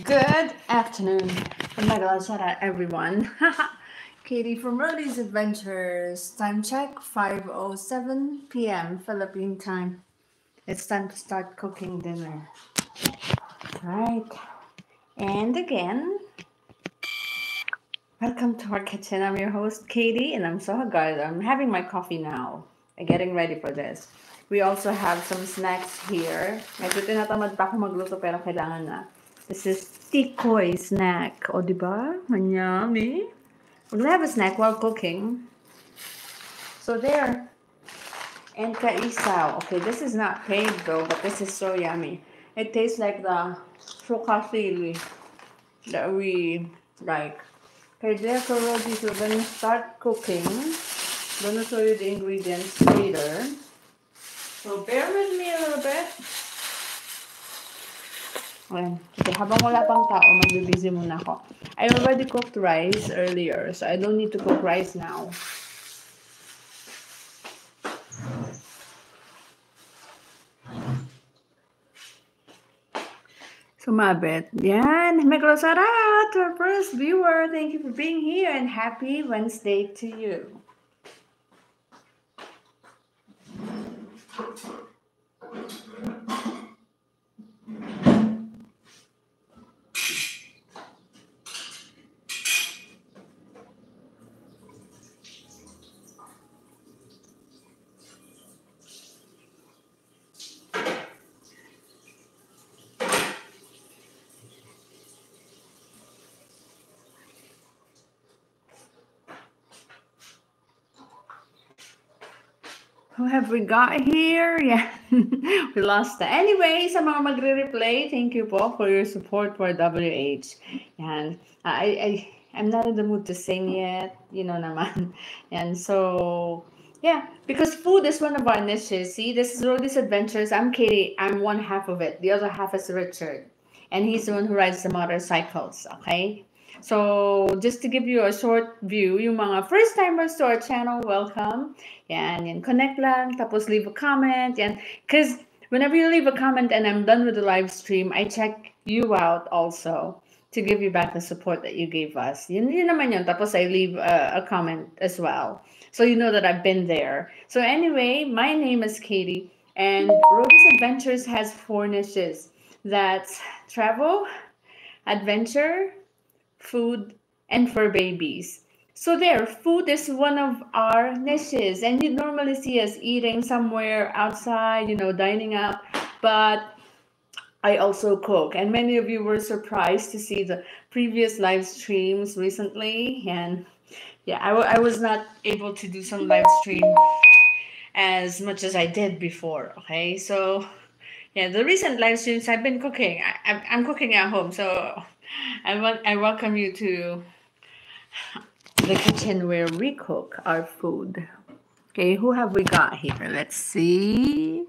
Good afternoon. Naglasara everyone. Katie from Rody's Adventures. Time check 5:07 p.m. Philippine time. It's time to start cooking dinner. Right. And again, welcome to our kitchen. I'm your host Katie and I'm so agad. I'm having my coffee now. I'm getting ready for this. We also have some snacks here. Medyo tinatamad pa ako magluto pero kailangan na. This is tikoy snack. O, diba? Yummy. We're gonna have a snack while cooking. So there. And kaisaw. Okay, this is not paid though, but this is so yummy. It tastes like the frukasili that we like. Okay, there for Rosie, so we're gonna start cooking. I'm gonna show you the ingredients later. So bear with me a little bit. Okay, habang wala pang tao, magbibisi muna ako. I already cooked rice earlier, so I don't need to cook rice now. Sumabit. Yan. Meglosara to our first viewer. Thank you for being here and happy Wednesday to you. Who have we got here? Yeah, we lost that. Anyway, sa mga magre-replay, thank you po for your support for WH. And I'm not in the mood to sing yet, you know naman. And so, yeah, because food is one of our niches. See, this is Rody's Adventures. I'm Katie. I'm one half of it. The other half is Richard. And he's the one who rides the motorcycles, okay? So, just to give you a short view, yung mga first-timers to our channel, welcome. Yan, connect lang, tapos leave a comment. Yan, because whenever you leave a comment and I'm done with the live stream, I check you out also to give you back the support that you gave us. Yun naman yun. Tapos I leave a comment as well. So you know that I've been there. So anyway, my name is Katie, and Rody's Adventures has 4 niches. That's travel, adventure, food, and for babies. So there, food is one of our niches, and you normally see us eating somewhere outside, dining out, but I also cook, and many of you were surprised to see the previous live streams recently, and yeah, I was not able to do some live stream as much as I did before, okay? So yeah, the recent live streams I've been cooking. I'm cooking at home, so I welcome you to the kitchen where we cook our food. Okay, who have we got here? Let's see.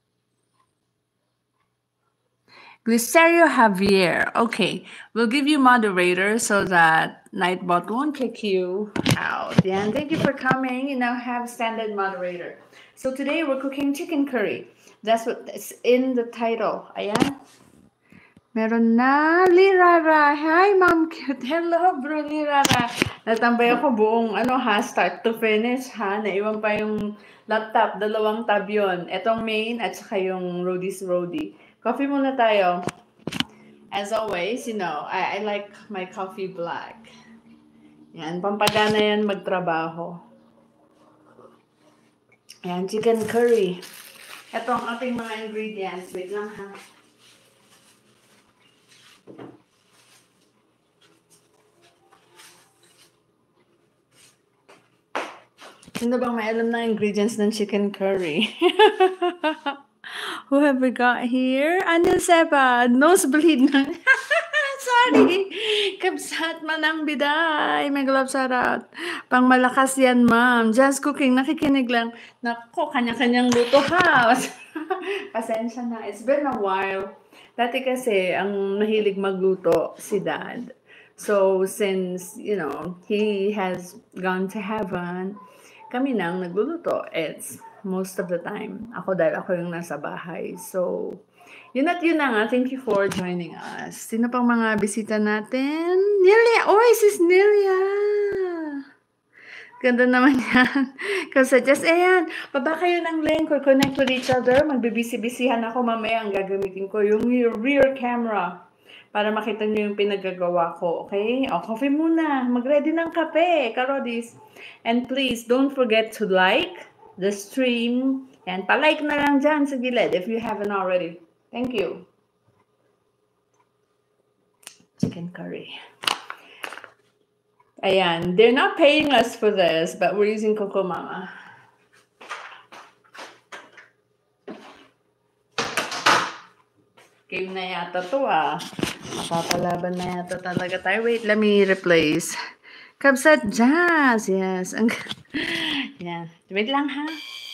Glisterio Javier. Okay, we'll give you moderator so that Nightbot won't kick you out. Yeah, and thank you for coming. You now have standard moderator. So today we're cooking chicken curry. That's what's in the title. Ayan. Meron na, Lirara. Hi, Ma'am Cute. Hello, bro, Lirara. Natambay ako buong, start to finish, ha? Naiwan pa yung laptop, 2 tab yun. Etong main at saka yung Rody's Rody. Coffee muna tayo. As always, I like my coffee black. Yan, pampagana yan magtrabaho. Yan, chicken curry. Ito ang ating mga ingredients. Wait lang, ha? Sino bang may alam na ingredients ng chicken curry? Who have we got here? Anil Seba, nosebleed na. Sorry. Kabsat manang biday. Meglab sarat. Pang malakas yan, ma'am. Just cooking. Nakikinig lang. Nako, kanya-kanyang luto ha. Pasensya na. It's been a while. Dati kasi, ang mahilig magluto si Dad. So, since, he has gone to heaven, kami nang nagluluto. It's most of the time. Dahil ako yung nasa bahay. So, yun na nga. Thank you for joining us. Sino pang mga bisita natin? Nelia! Oy, sis Nelia! Ganda naman yan. Kasi just, ayan, baba kayo ng link or connect with each other. Magbibisi-bisihan ako mamaya. Ang gagamitin ko yung rear camera para makita nyo yung pinagagawa ko. Okay? O, coffee muna. Mag-ready ng kape, karodis. And please, don't forget to like the stream. And pa-like na lang dyan sa gilid if you haven't already. Thank you. Chicken curry. Ayan, they're not paying us for this, but we're using Coco Mama. Game na yata to ah. Mapapalaban na yata talaga tayo. Wait, let me replace. Kabsat Jazz, yes. Yan. Wait lang ha.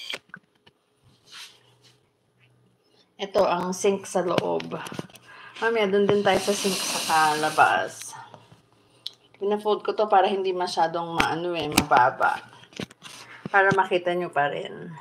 Ito ang sink sa loob. Mamaya, dun din tayo sa sink sa labas. Pina-fold ko to para hindi masyadong mababa. Para makita nyo pa rin.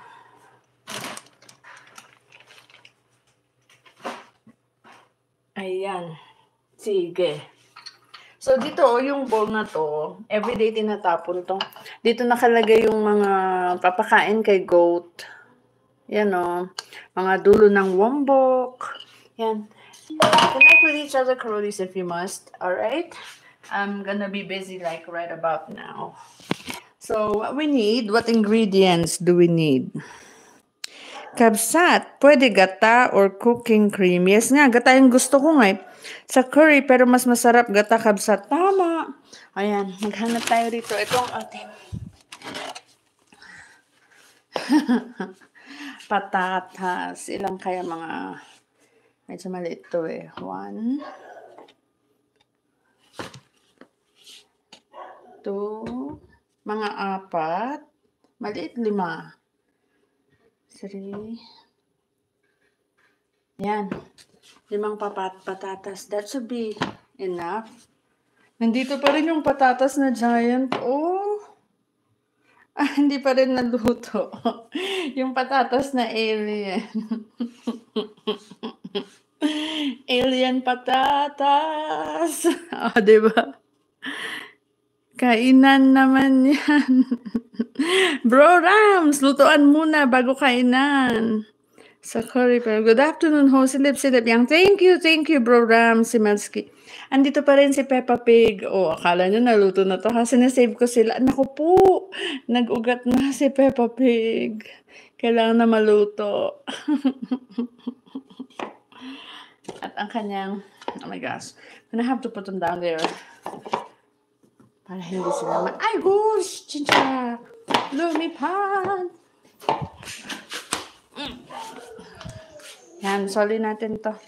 Ayan. Sige. So, dito, yung bowl na to, everyday tinatapon to. Dito nakalagay yung mga papakain kay goat. Yan o. Mga dulo ng wombok. Yan. Connect with each other, Karodis, if you must. Alright? I'm gonna be busy like right about now. So, what ingredients do we need? Kabsat, pwede gata or cooking cream. Yes nga, gata yung gusto ko nga. Sa curry, pero mas masarap gata kabsat. Tama. Ayan, maghanap tayo rito. Itong ating patatas. Ilang kaya mga, medyo maliit to eh. 1, 2, mga 4, maliit 5, 3, yan, 5 patatas. That should be enough. Nandito pa rin yung patatas na giant. Oh, hindi pa rin naluto. Yung patatas na alien. Alien patatas. Diba? Kainan naman yan. Bro Rams, lutuan muna bago kainan. Sa curry, pero good afternoon ho, silip yang. Thank you, Bro Rams, si Melski. Andito pa rin si Peppa Pig. Oh, akala nyo naluto na to ha. Sinasave ko sila. Naku po, nag-ugat na si Peppa Pig. Kailangan na maluto. At ang kanyang, oh my gosh, I'm gonna have to put them down there. Para hindi sila ay, gosh! Chincha! Lumipad! Yan, soli natin to.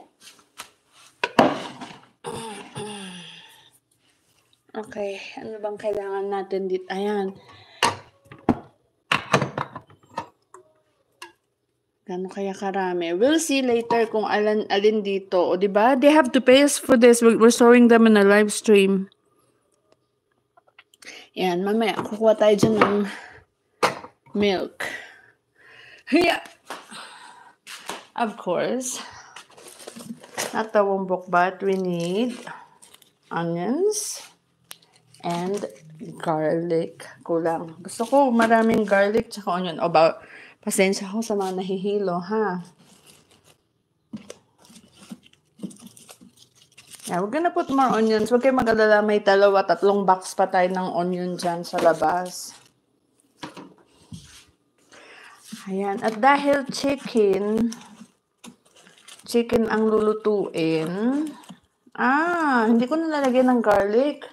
Okay, ano bang kailangan natin dito? Ayan. Gano'n kaya karami? We'll see later kung alin dito. O, diba? They have to pay us for this. We're showing them in a live stream. Yan, mamaya, kukuha tayo dyan ng milk. Yeah. Of course, not the wombok, but we need onions and garlic. Kulang. Gusto ko maraming garlic tsaka onion. O ba, pasensya ko sa mga nahihilo, ha? Yeah, we're gonna put more onions. Huwag kayo mag-alala, may 2-3 box pa tayo ng onion dyan sa labas. Ayan. At dahil chicken ang lulutuin, hindi ko nalalagyan ng garlic.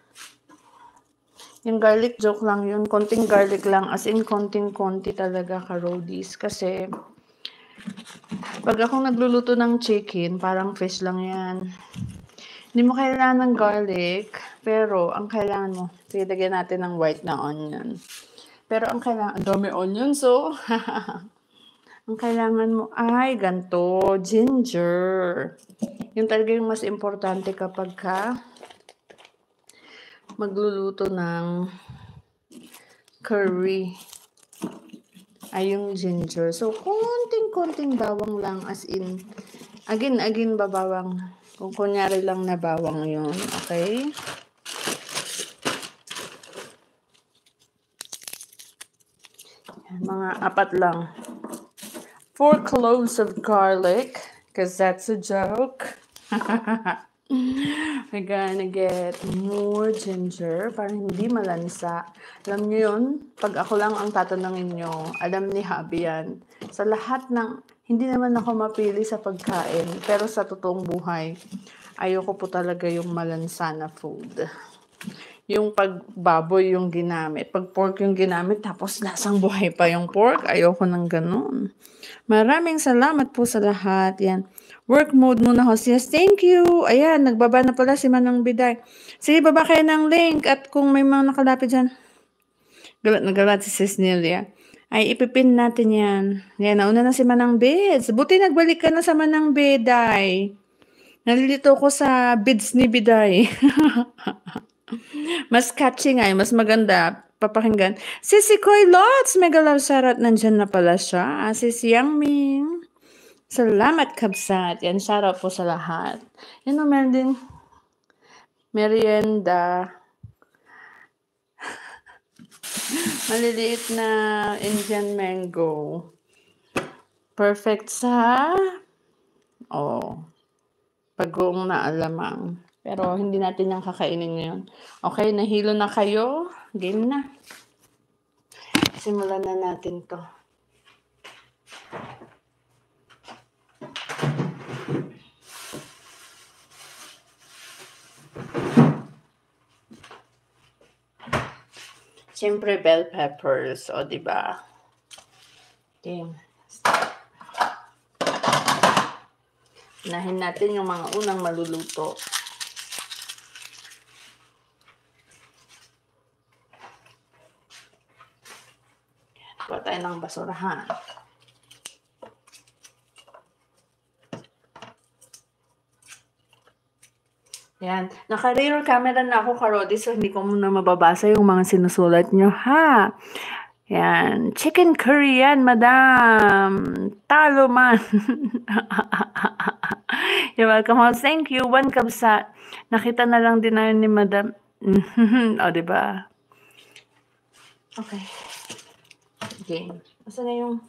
Yung garlic, joke lang yun. Konting garlic lang. As in, konting-konti talaga, Karodis. Kasi, pag akong nagluluto ng chicken, parang fish lang yan. Hindi mo kailangan ng garlic, pero ang kailangan mo, lagyan natin ng white na onion. Pero ang kailangan, dami onion, so, ang kailangan mo ay ganito, ginger. Yung talaga yung mas importante kapag ka magluluto ng curry. ay yung ginger. So, konting-konting bawang lang, as in, again babawang. Kung kunyari lang na bawang yun, okay? Mga 4 lang. 4 cloves of garlic, because that's a joke. We're gonna get more ginger para hindi malansa. Alam nyo yun, pag ako lang ang tatanungin nyo, alam ni Habi yan. Sa lahat ng, hindi naman ako mapili sa pagkain, pero sa totoong buhay, ayoko po talaga yung malansa na food. Yung pag baboy yung ginamit, pag pork yung ginamit, tapos lasang buhay pa yung pork, ayoko ng ganun. Maraming salamat po sa lahat. Yan. Work mode muna, host. Yes, thank you. Ayan, nagbaba na pala si Manang Biday. Sige, baba kayo ng link at kung may mga nakalapit dyan. Galat na galat si Sis Nelia. Ay, ipipin natin yan. Yan, nauna na si Manang Bids. Buti nagbalik ka na sa Manang Biday. Nalilito ko sa bids ni Biday. Mas catchy nga, mas maganda papakinggan. Sisi Koy Lots, mega love shoutout, nandyan na pala siya. Sis Yang Ming. Salamat, Kabsat. Yan, shoutout po sa lahat. Yan o, meron din merienda. Maliliit na Indian mango. Perfect sa pag-uong na alamang. Pero hindi natin yung kakainin ngayon. Okay, nahilo na kayo. Game na. Simulan na natin to. Siyempre, bell peppers. O, diba? Game. Unahin natin yung mga unang maluluto. Kuha tayo ng basurahan. Yan. Naka-rear camera na ako, Karodi, so hindi ko muna mababasa yung mga sinusulat nyo, ha? Yan. Chicken curry yan, madam. Talo man. You're welcome, host. Thank you. 1 Kabsat. Nakita na lang din na ni madam. O, diba? Okay. Game. Asa na yung...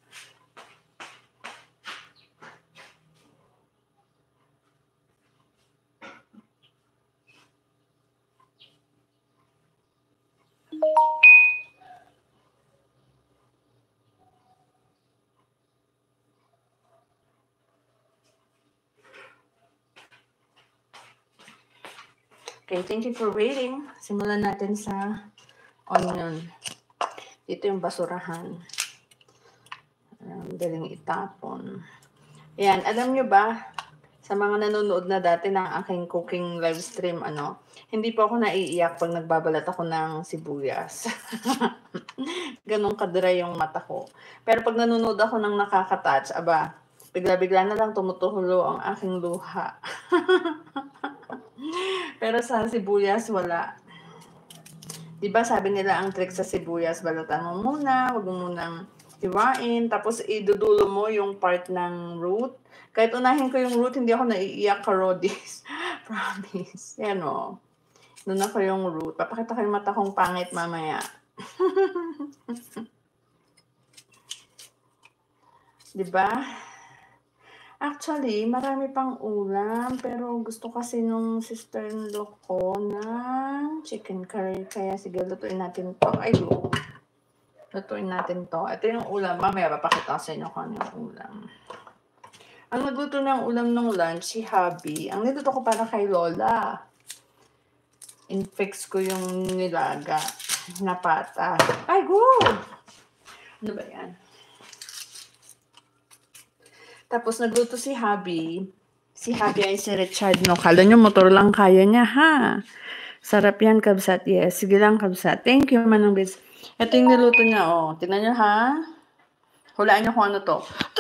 Okay, thank you for waiting. Simulan natin sa onion. Dito yung basurahan. Daling itapon. Yan, alam nyo ba, sa mga nanonood na dati ng aking cooking live stream, hindi po ako naiiyak pag nagbabalat ako ng sibuyas. Ganun kadry yung mata ko. Pero pag nanonood ako ng nakaka-touch, bigla-bigla na lang tumutulo ang aking luha. Pero sa sibuyas, wala. Diba sabi nila ang trick sa sibuyas, balatan mo muna, huwag mo munang hiwain, tapos idudulo mo yung part ng root. Kahit unahin ko yung root, hindi ako naiiyak, Karodis. Promise. Yan o. Doon ako yung root. Papakita ko yung mata kong pangit mamaya. Diba? Actually, marami pang ulam, pero gusto kasi nung sister-in-law ko ng chicken curry. Kaya sige, lutuin natin to. Ay, lutuin natin to. Ito yung ulam. Mamaya, papakita sa inyo kung ano yung ulam. Ang nagluto ng ulam ng lunch, si Habi. Ang niluto ko para kay Lola. In-fix ko yung nilaga na pata. Ay, good! Ano ba yan? Tapos nagluto si Habi. Si Habi ay si Richard, no? Kala nyo motor lang kaya niya, ha? Sarap yan, Kabsat. Yes, sige lang, Kabsat. Thank you, Manang Biz. Ito yung niluto niya, oh. Tingnan nyo, ha? Hulaan nyo kung ano to.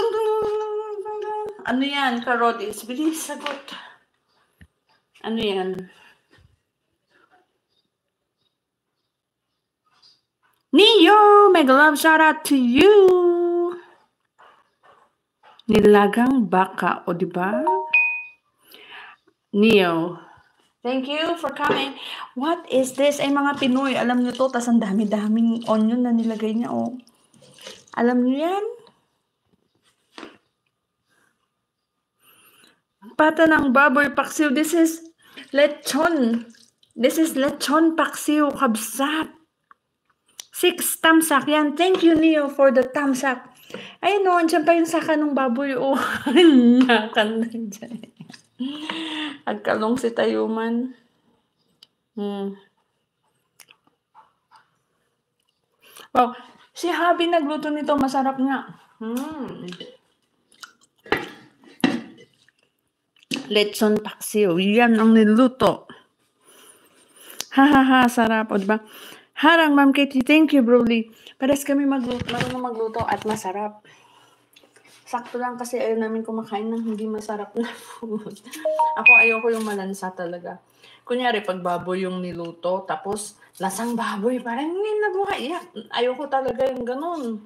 Ano yan, Karodis? Bilis, sagot. Ano yan? Neo, mega love shout out to you. Nilagang baka, o diba? Neo, thank you for coming. What is this? Ay, mga Pinoy, alam nyo to, tas ang dami-daming onion na nilagay niya, oh. Alam nyo yan? Pata ng baboy paksiw. This is lechon. This is lechon paksiw, kabsat. 6 tamsak yan. Thank you, Neo, for the tamsak. Ay, no, andyan pa yung saka ng baboy, oh. Nakan na dyan. Agkalong si Tayuman. Wow, si Habi nagluto nito, masarap nga. Lechon paksiw, yan ang niluto. Ha, sarap, o diba? Harang, Ma'am Katie, thank you, Broly. Pares kami marunong magluto at masarap. Sakto lang kasi ayaw namin kumakain ng hindi masarap na food. Ako ayoko yung malansa talaga. Kunyari, pag baboy yung niluto, tapos lasang baboy, parang hindi nabuhay. Ayoko talaga yung ganun.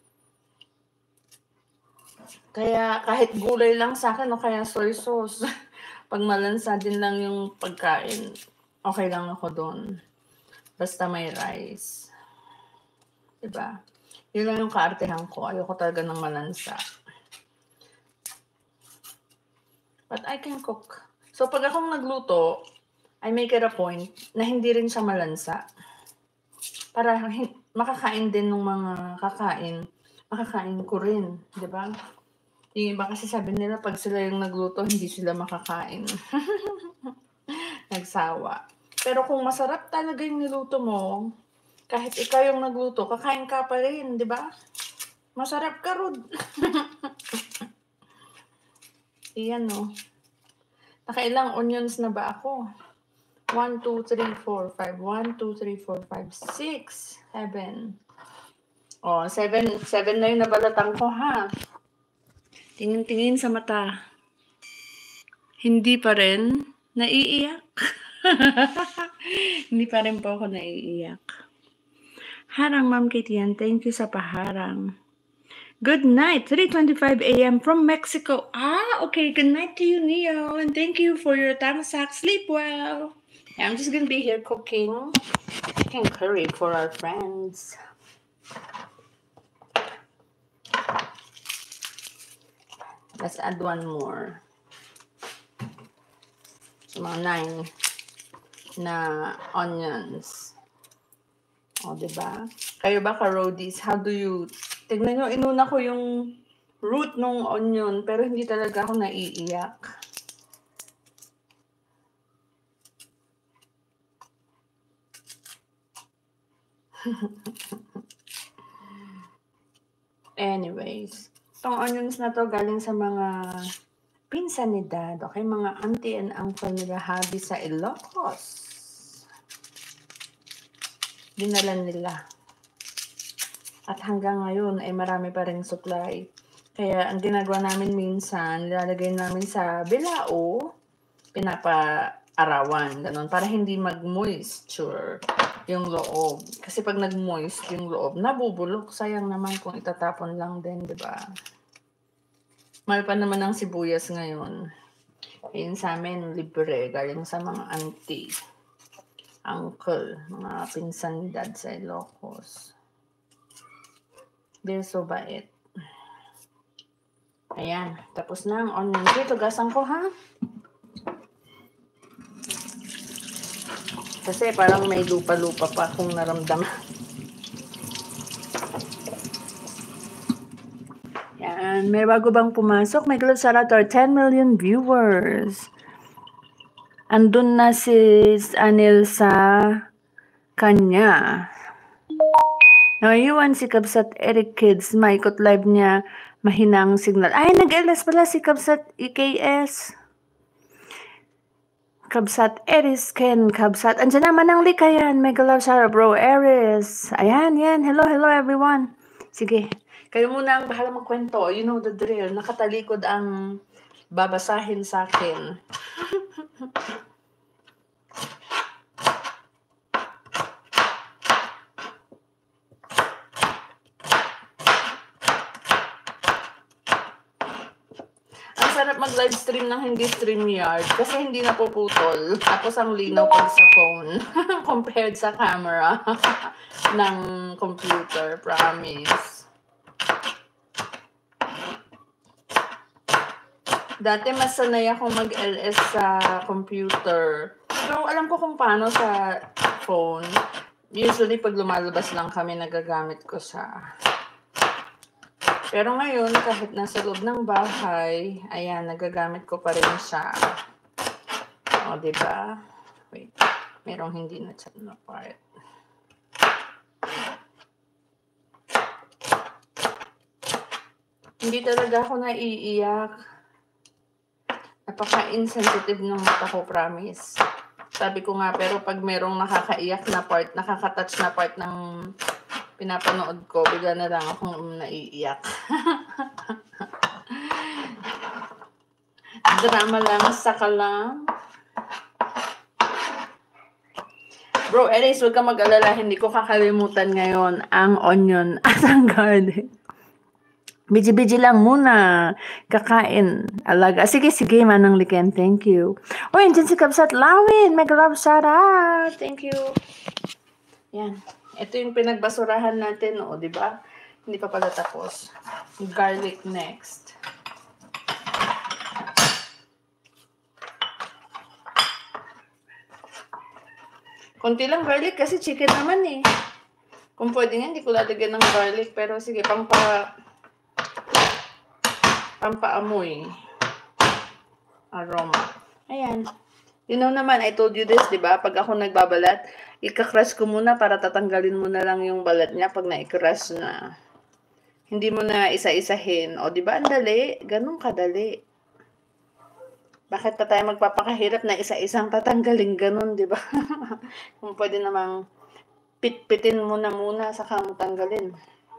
Kaya kahit gulay lang sa akin o kaya soy sauce, pag malansa din lang yung pagkain, okay lang ako doon. Basta may rice. Diba? Yun lang yung kaartehan ko. Ayoko talaga ng malansa. But I can cook. So pag akong nagluto, I make it a point na hindi rin siya malansa. Para makakain din ng mga makakain ko rin. Diba? Yung iba kasi sabi nila pag sila yung nagluto, hindi sila makakain. Nagsawa. Pero kung masarap talaga yung niluto mo, kahit ikaw yung nagluto, kakain ka pa rin, di ba? Masarap ka rin. Iyan, no? Nakailang onions na ba ako? 1, 2, 3, 4, 5. 1, 2, 3, 4, 5, 6, 7. Oh, 7 na yung nabalatan ko, ha? Tingin-tingin sa mata. Hindi pa rin. Naiiyak. Hindi pa rin po ako naiiyak. Harang, Ma'am Kitian. Thank you sa paharang. Good night. 3:25 a.m. from Mexico. Okay. Good night to you, Neo. And thank you for your tamsak. Sleep well. I'm just going to be here cooking chicken curry for our friends. Let's add one more. So, mga 9 na onions. O, diba? Kayo ba, ka-roadies? How do you... Tignan nyo, inuna ko yung root ng onion, pero hindi talaga ako naiiyak. Anyways, itong onions na to galing sa mga pinsan ni Dad, okay? Mga auntie and uncle nila Habi sa Ilocos. Dinala nila. At hanggang ngayon ay marami pa rin supply. Kaya ang ginagawa namin minsan, nilalagay namin sa bilao, pinapa-arawan, ganun, para hindi mag-moisture yung loob. Kasi pag nag-moist yung loob, nabubulok. Sayang naman kung itatapon lang din, di ba? Mahal pa naman ang sibuyas ngayon. Ayun sa amin, libre. Galing sa mga auntie, uncle, mga pinsan ni Dad sa Ilocos. They're so bait. Ayan, tapos na ang onion. Ito, gasan ko, ha? Kasi parang may lupa-lupa pa akong naramdaman. Yan, may bago bang pumasok? May glove shout out to our 10 million viewers. Andun na si Anil sa kanya. Naiwan si Kabsat Eric Kids. Maikot live niya. Mahinang signal. Ay, nag-LS pala si Kabsat EKS. Kabsat Eris Ken Kabsat. Andiyan naman ang likayan. Mega love shout out, bro Eris. Ayan, yan. Hello everyone. Sige. Kayo muna ang bahala magkwento. You know the drill. Nakatalikod ang babasahin sa akin. masarap mag-live stream ng hindi StreamYard kasi hindi napuputol. Tapos ang linaw pag sa phone compared sa camera ng computer, promise. Dati mas sanay ako mag-LS sa computer. Pero alam ko kung paano sa phone. Usually pag lumalabas lang kami, nagagamit ko siya. Pero ngayon, kahit nasa loob ng bahay, ayan, nagagamit ko pa rin siya. O, diba? Wait, merong hindi na chat na part. Hindi talaga ako naiiyak. Napaka-insensitive ng mata ko, promise. Sabi ko nga, pero pag merong nakakaiyak na part, nakaka-touch na part ng pinapanood ko, bigla na lang akong naiiyak. Drama lang, saka lang. Bro, anyways, huwag ka mag-alala, hindi ko kakalimutan ngayon ang onion at ang garlic. Biji-biji lang muna. Kakain. Alaga. Sige, Manang Liken. Thank you. Oh, andyan si Kabsat Lawin. Mega love shout out. Thank you. Yan. Ito yung pinagbasurahan natin, o, di ba? Hindi pa pala tapos. Garlic next. Konti lang garlic kasi chicken naman eh. Kung pwede nga, hindi ko lalagyan ng garlic. Pero sige, pampaamoy. Aroma. Ayan. You know naman, I told you this, di ba? Pag ako nagbabalat, ika-crush ko muna para tatanggalin mo na lang yung balat niya pag na-crush na. Hindi mo na isa-isahin. O, di ba? Ang dali. Ganun kadali. Bakit pa tayo magpapakahirap na isa-isang tatanggalin ganun, di ba? Kung pwede namang pit-pitin mo na muna saka mo tanggalin.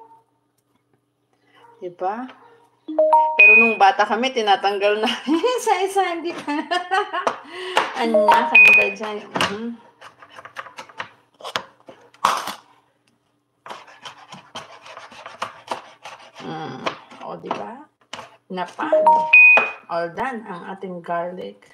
Di ba? Pero nung bata kami, tinatanggal na isa-isa, hindi pa. Anya, kanda dyan. O, diba? Napan. All done ang ating garlic.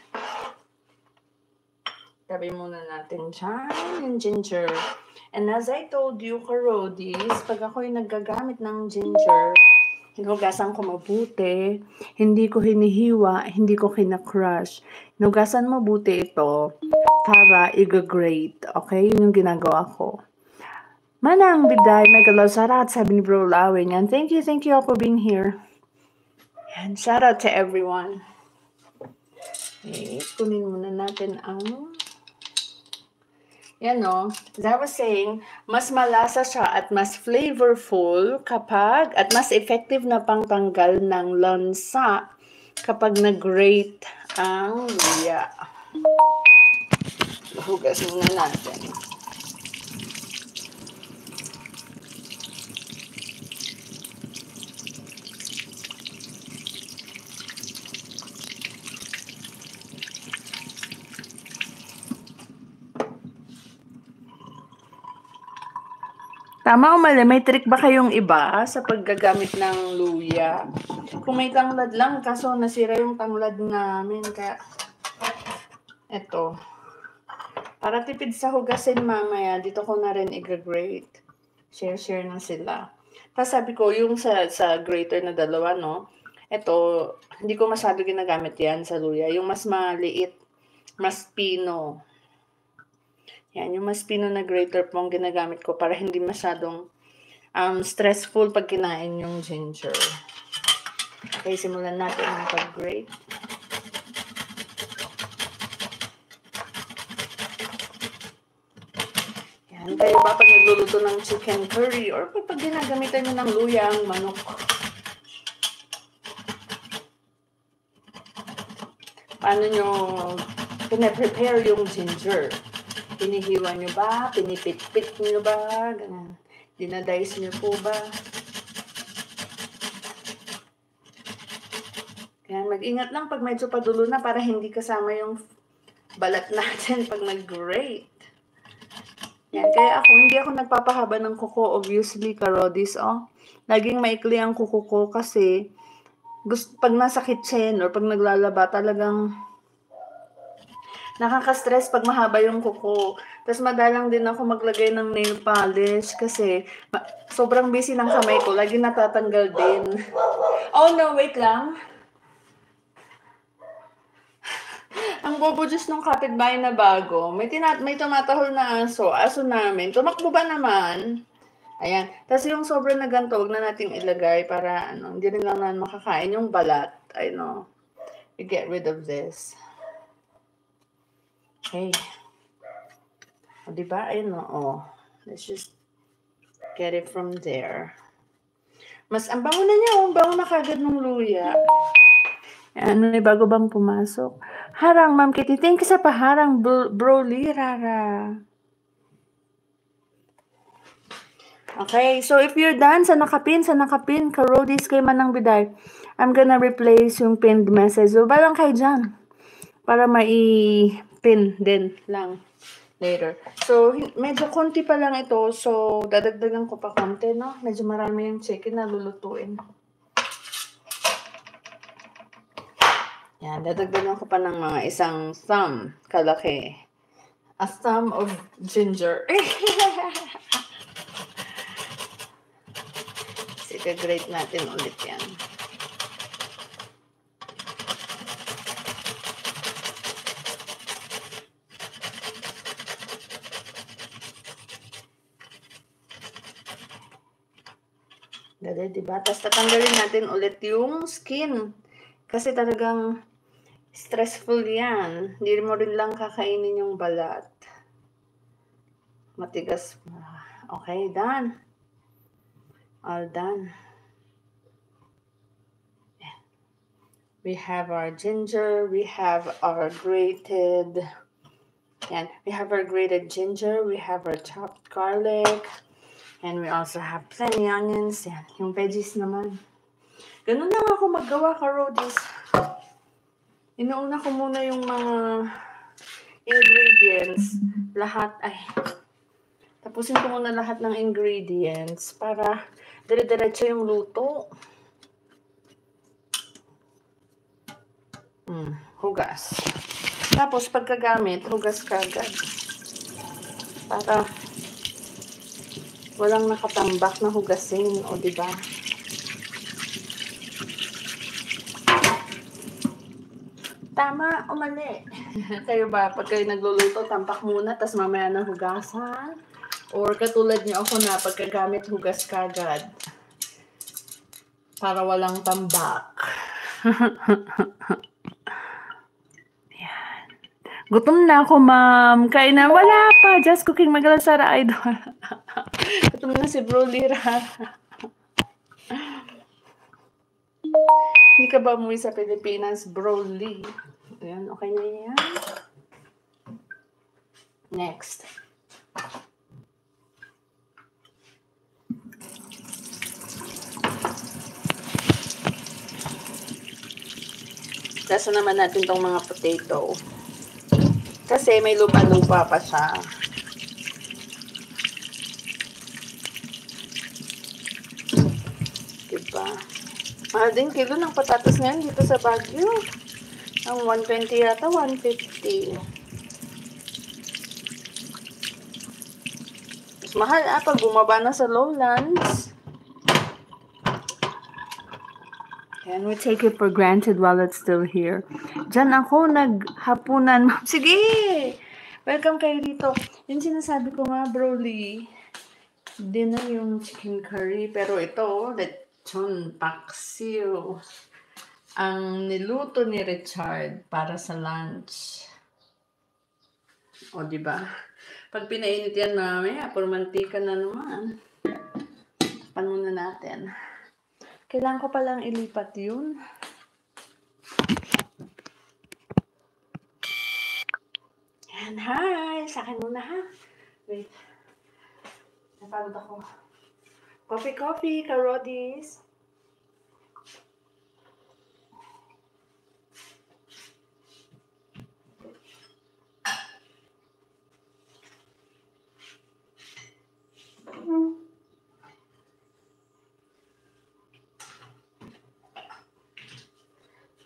Tabi muna natin dyan yung ginger. And as I told you, Karodis, pag ako'y naggagamit ng ginger, hinugasan ko mabuti, hindi ko hinihiwa, hindi ko kinakrush. Hinugasan mabuti ito para i-grate. Okay? Yun yung ginagawa ko. Manang Biday, mega love, shout out, sabi ni Bro Lawin. Yan. Thank you all for being here. And shout out to everyone. Okay, kunin muna natin ang yan o, as I was saying, mas malasa siya at mas flavorful kapag, at mas effective na pangtanggal ng lansa kapag nag-grate ang luya. Hugas muna natin. Tama o mali, may trick ba kayong iba sa paggagamit ng luya? Kung may tanglad lang, kaso nasira yung tanglad namin, kaya eto. Para tipid sa hugasin mamaya, dito ko na rin i-grate. Share na sila. Tapos sabi ko, yung sa grater na dalawa, no? Eto, hindi ko masyado ginagamit yan sa luya. Yung mas maliit, mas pino. Yan, yung mas pino na grater po ang ginagamit ko para hindi masyadong stressful pag kinain yung ginger. Okay, simulan natin ang pag-grate. Yan, kayo ba pag nagluluto ng chicken curry or pag ginagamitan nyo ng luya ang manok? Paano nyo pinaprepare yung ginger? Pinihiwa nyo ba? Pinipit-pit nyo ba? Ganun. Dinadice nyo po ba? Yan, mag-ingat lang pag medyo padulo na para hindi kasama yung balat natin pag nag-grate. Yan, kaya hindi ako nagpapahaba ng kuko, obviously, Karodis, oh. Laging maikli ang kuko ko kasi pag nasa kitchen or pag naglalaba, talagang nakaka-stress pag mahaba yung kuko. Tapos madalang din ako maglagay ng nail polish kasi sobrang busy ng kamay ko. Lagi natatanggal din. Oh no, wait lang. Ang bobo just nung kapitbahay na bago. May tumatahol na aso. Aso namin. Tumakbo ba naman? Ayan. Tapos yung sobrang na ganito, huwag na nating ilagay para hindi rin lang naman makakain yung balat. I know. You get rid of this. Okay. O, diba? Ayun o. Oh. Let's just get it from there. Ang bango na niya. Ang bango na kagad ng luya. Ano, may bago bang pumasok? Harang, Ma'am Kitty. Thank you sa paharang, Broly, Rara. Okay, so if you're done, sa nakapin, Karodis kay Manang Biday, I'm gonna replace yung pinned message. So, balang kayo dyan. Para mai-pin din lang later. So, medyo konti pa lang ito. So, dadagdagan ko pa konti, no? Medyo marami yung chicken na lulutuin. Yan, dadagdagan ko pa ng mga isang thumb kalaki. A thumb of ginger. Ika-grate natin ulit yan. Dali, diba? Tapos tatanggalin natin ulit yung skin. Kasi talagang stressful yan. Hindi mo rin lang kakainin yung balat. Matigas. Okay, done. All done. We have our ginger. We have our grated. Yan. We have our grated ginger. We have our chopped garlic. And we also have plenty onions. Yan. Yung veggies naman. Ganun lang ako maggawa, Karodis. Inuuna ko muna yung mga ingredients. Lahat ay... Tapusin ko muna lahat ng ingredients para dire-diretso yung luto. Hugas. Tapos pagkagamit, hugas ka agad. Para walang nakatambak na hugasin, o diba? Tama o mali? Kayo ba, pag kayo nagluluto, tampak muna, tas mamaya na hugasan? Or katulad niyo ako na pagkagamit, hugas ka agad? Para walang tambak. Yan. Gutom na ako, ma'am. Kain na. Wala pa. Just cooking. Magalasara idol. Gutom na si Bro Lira. Hindi ka ba umuwi sa Pilipinas, Bro Lee? Ayan, okay na yan. Next. Lasa naman natin tong mga potato. Kasi may lupa-lupa pa siya. Diba? Mahal din kilo ng patatas ngayon dito sa Baguio. Ang 120 yata, 150. Mas mahal pag bumaba na sa lowlands. And we take it for granted while it's still here. Diyan ako naghapunan. Sige! Welcome kayo dito. Yung sinasabi ko nga, Broly, dinner yung chicken curry. Pero ito, lechon paksiw. Ang niluto ni Richard para sa lunch. O, diba? Pag pinainit yan mamaya, puro mantika na naman. Pan muna natin. Kailangan ko palang ilipat yun. And hi! Sa akin muna ha. Wait. Napagod ako. Coffee, Karodis.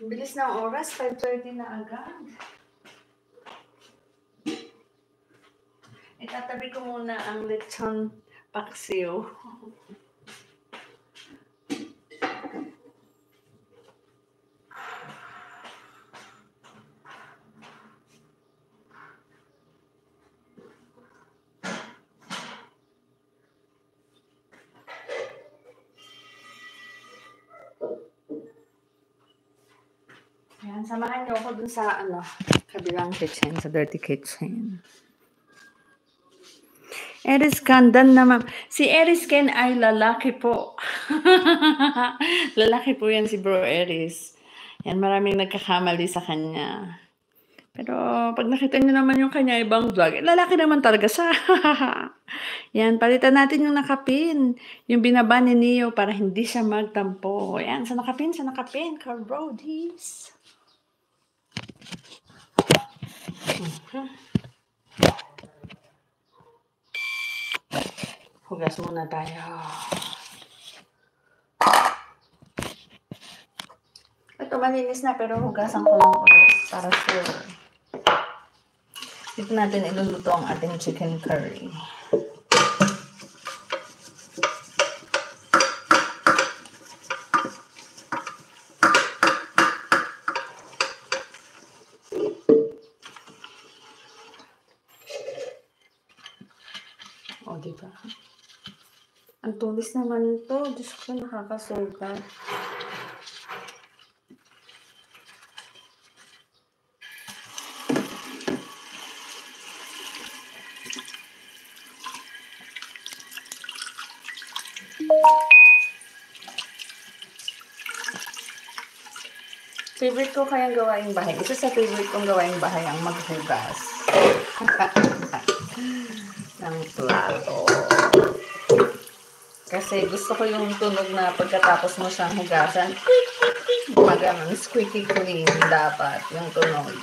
Ang bilis ng oras, 5:30 na agad. Itatabi ko muna ang lechon paksiw. Yan, samahan niyo ako dun sa kabilang kitchen, sa dirty kitchen. Eris Kandan naman. Si Eris Ken ay lalaki po. Lalaki po yan si Bro Eris. Yan, maraming nagkakamali sa kanya. Pero pag nakita niyo naman yung kanya ibang vlog, lalaki naman talaga siya. Yan, palitan natin yung nakapin. Yung binaba ni Neo para hindi siya magtampo. Yan, sa nakapin, Carrodis. Hugas muna tayo. Ito malinis na pero hugasan ko lang ulit para sure. Dito natin iluluto ang ating chicken curry. O, diba? Ang tulis naman to. Diyos ko, nakakasugat. Favorite ko kayang gawaing bahay. Isa sa favorite kong gawaing bahay ang maghugas. Ng plato. Kasi gusto ko yung tunog na pagkatapos mo siyang hugasan, maganon, squeaky clean dapat yung tunog.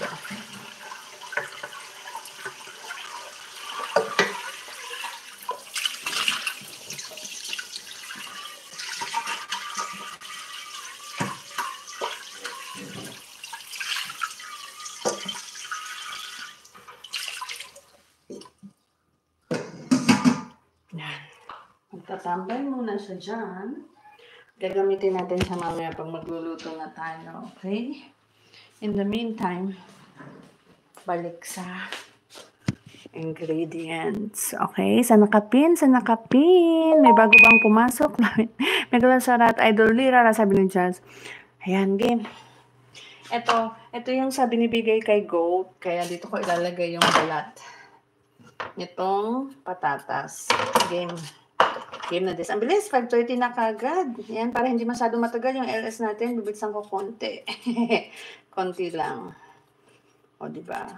Magtatambay muna siya dyan. Gagamitin natin siya mamaya pag magluluto na tayo. Okay? In the meantime, balik sa ingredients. Okay? Sa nakapin. May bago bang pumasok? May galang sarat. Idol Lira. Sabi ni Jazz. Ayan, game. Ito yung sabi ni Bigay kay Goat. Kaya dito ko ilalagay yung balat. Itong patatas. Game na this. Ang bilis, 5:30 na kagad. Yan, para hindi masyado matagal yung LS natin, bibigsan ko konti. Konti lang. O, diba?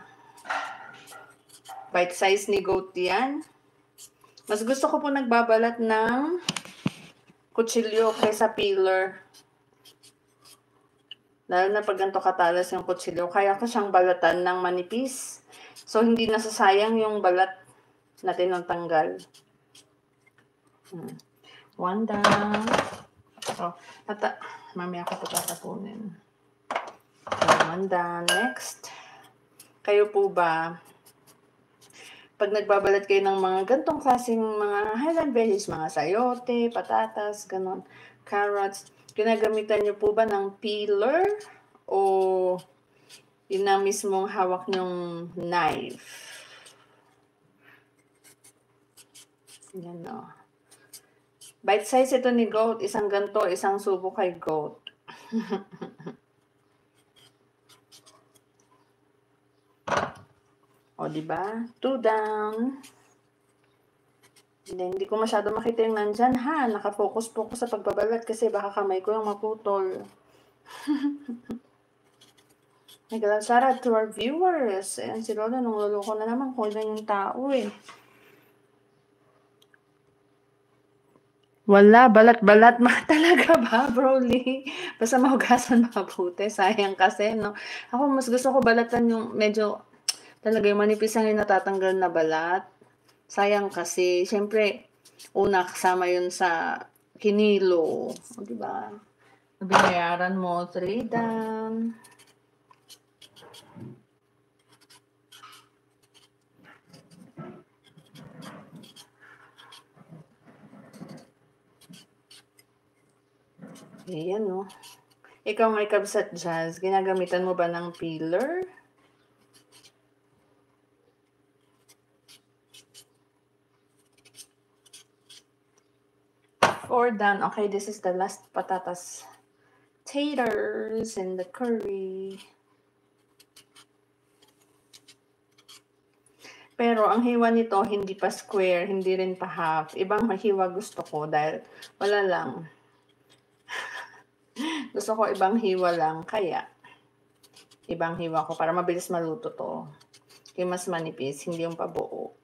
Bite size ni Goat yan. Mas gusto ko po nagbabalat ng kutsilyo kaysa peeler. Lalo na pag ganito katalas yung kutsilyo, kaya ko siyang balatan ng manipis. So, hindi nasasayang yung balat natin ng tanggal. One down. So, mamaya ko ito tatapunin. One down. Next. Kayo po ba, pag nagbabalat kayo ng mga gantong klaseng mga highland veggies, mga sayote, patatas, ganon, carrots, ginagamitan nyo po ba ng peeler o yun na mismong hawak nyong knife? Yan o. Bite size ito ni Goat. Isang ganto, isang subo kay Goat. O, diba? 2 down. Hindi ko masyado makita yung nandyan, ha? Nakafocus-focus sa pagbabalat kasi baka kamay ko yung maputol. Shout out to our viewers. Ayan, si Lola, nung luloko na naman kung ilan yung tao, eh. Wala, balat-balat talaga ba, Broly? Basta mahugasan mabuti, sayang kasi, no? Ako, mas gusto ko balatan yung medyo, talaga yung manipis ang yung natatanggal na balat. Sayang kasi, syempre, una kasama yun sa kinilo, diba? Binayaran mo, 3 done. Ayan, no? Ikaw may kabsat jazz, ginagamitan mo ba ng peeler? Four done. Okay, this is the last patatas. Taters and the curry. Pero ang hiwa nito, hindi pa square, hindi rin pa half. Ibang hiwa gusto ko dahil wala lang. Gusto ko ibang hiwa lang, kaya ibang hiwa ko para mabilis maluto to. Kaya mas manipis, hindi yung pabuo.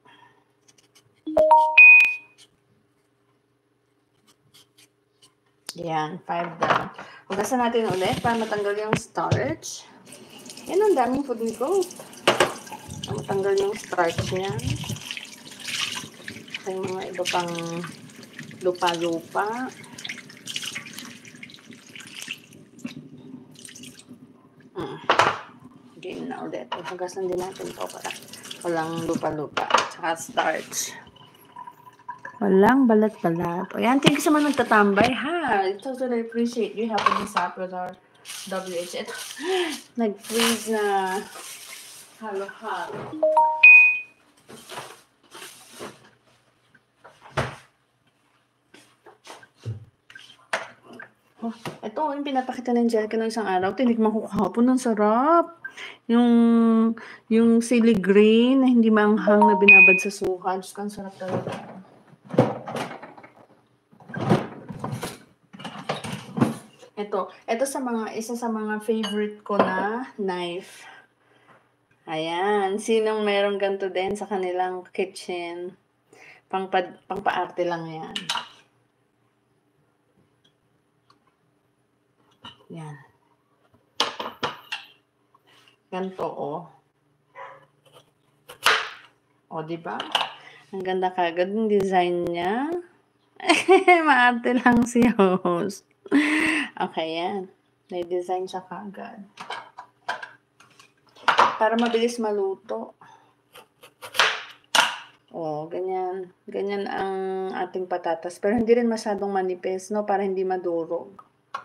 Yan, 5 done. Hugasan natin ulit para matanggal yung starch. Yan, ang daming food ni Goat. Matanggal yung starch niya. Yung mga iba pang lupa-lupa. Game na ulit. Hugasan din natin ito para walang lupa-lupa. Tsaka starch. Walang balat-balat. Ayan, thank you sa mga nagtatambay. Ha, I totally appreciate you helping us out with our WH. Ito, nag-freeze na halo-halo. Oh, ito, yung pinapakita ng Jelka ng isang araw. Tinikman ko kahapon. Ang sarap. Yung sili green na hindi manghang na binabad sa suka. Diyos ko, ang sarap talaga. Ito isa sa mga favorite ko na knife. Ayan, sinong merong ganito din sa kanilang kitchen? Pangpaarte lang yan. Yan. Ganito, oh. O, diba? Ang ganda kagad yung design niya. Maarte lang si host. Okay, yan. May design siya kagad. Para mabilis maluto. Oh, ganyan. Ganyan ang ating patatas. Pero hindi rin masyadong manipis, no? Para hindi madurog.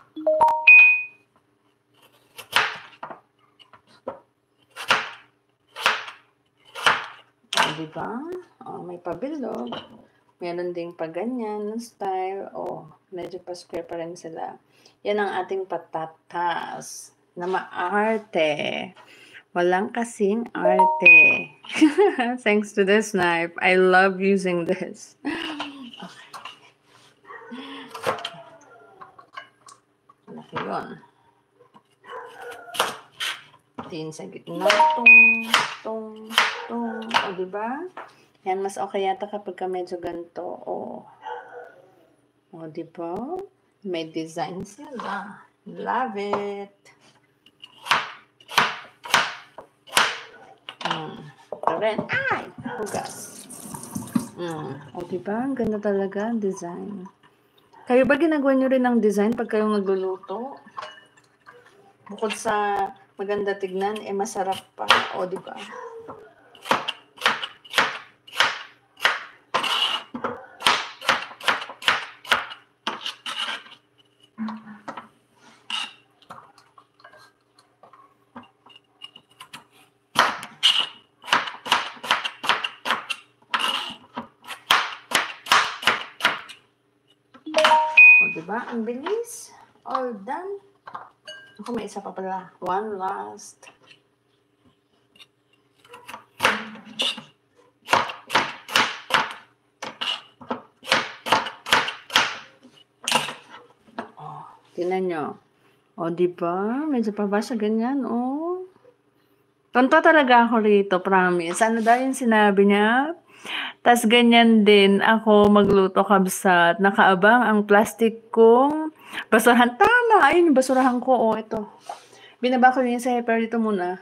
Oh, diba? Oh, may pabilog. Meron ding pa ganyan ng style. Oh, medyo pa square pa rin sila. Yan ang ating patatas na maarte. Walang kasing arte. Thanks to this knife. I love using this. Okay. Laki yun. Tiin sa gitna. Tong. O, diba? Yan, mas okay yata kapag ka medyo ganito. O, diba? May design sila. Love it. Rin. Ay! Hugas. O, diba? Ang ganda talaga ang design. Kayo ba ginagawa nyo rin ang design pag kayong nagluluto? Bukod sa maganda tignan, masarap pa. O, diba? Diba? Ang bilis. All done. Ako, may isa pa pala. One last. Oh, tingnan nyo. O, diba? Medyo pa ba siya ganyan? Oh. Tonto talaga ako rito, promise. Ano daw yung sinabi niya? Tas ganyan din ako magluto kabsat. Nakaabang ang plastic kong basurahan. Tama! Ayun yung basurahan ko. Oh, ito. Binaba ko yun sa hyper dito muna.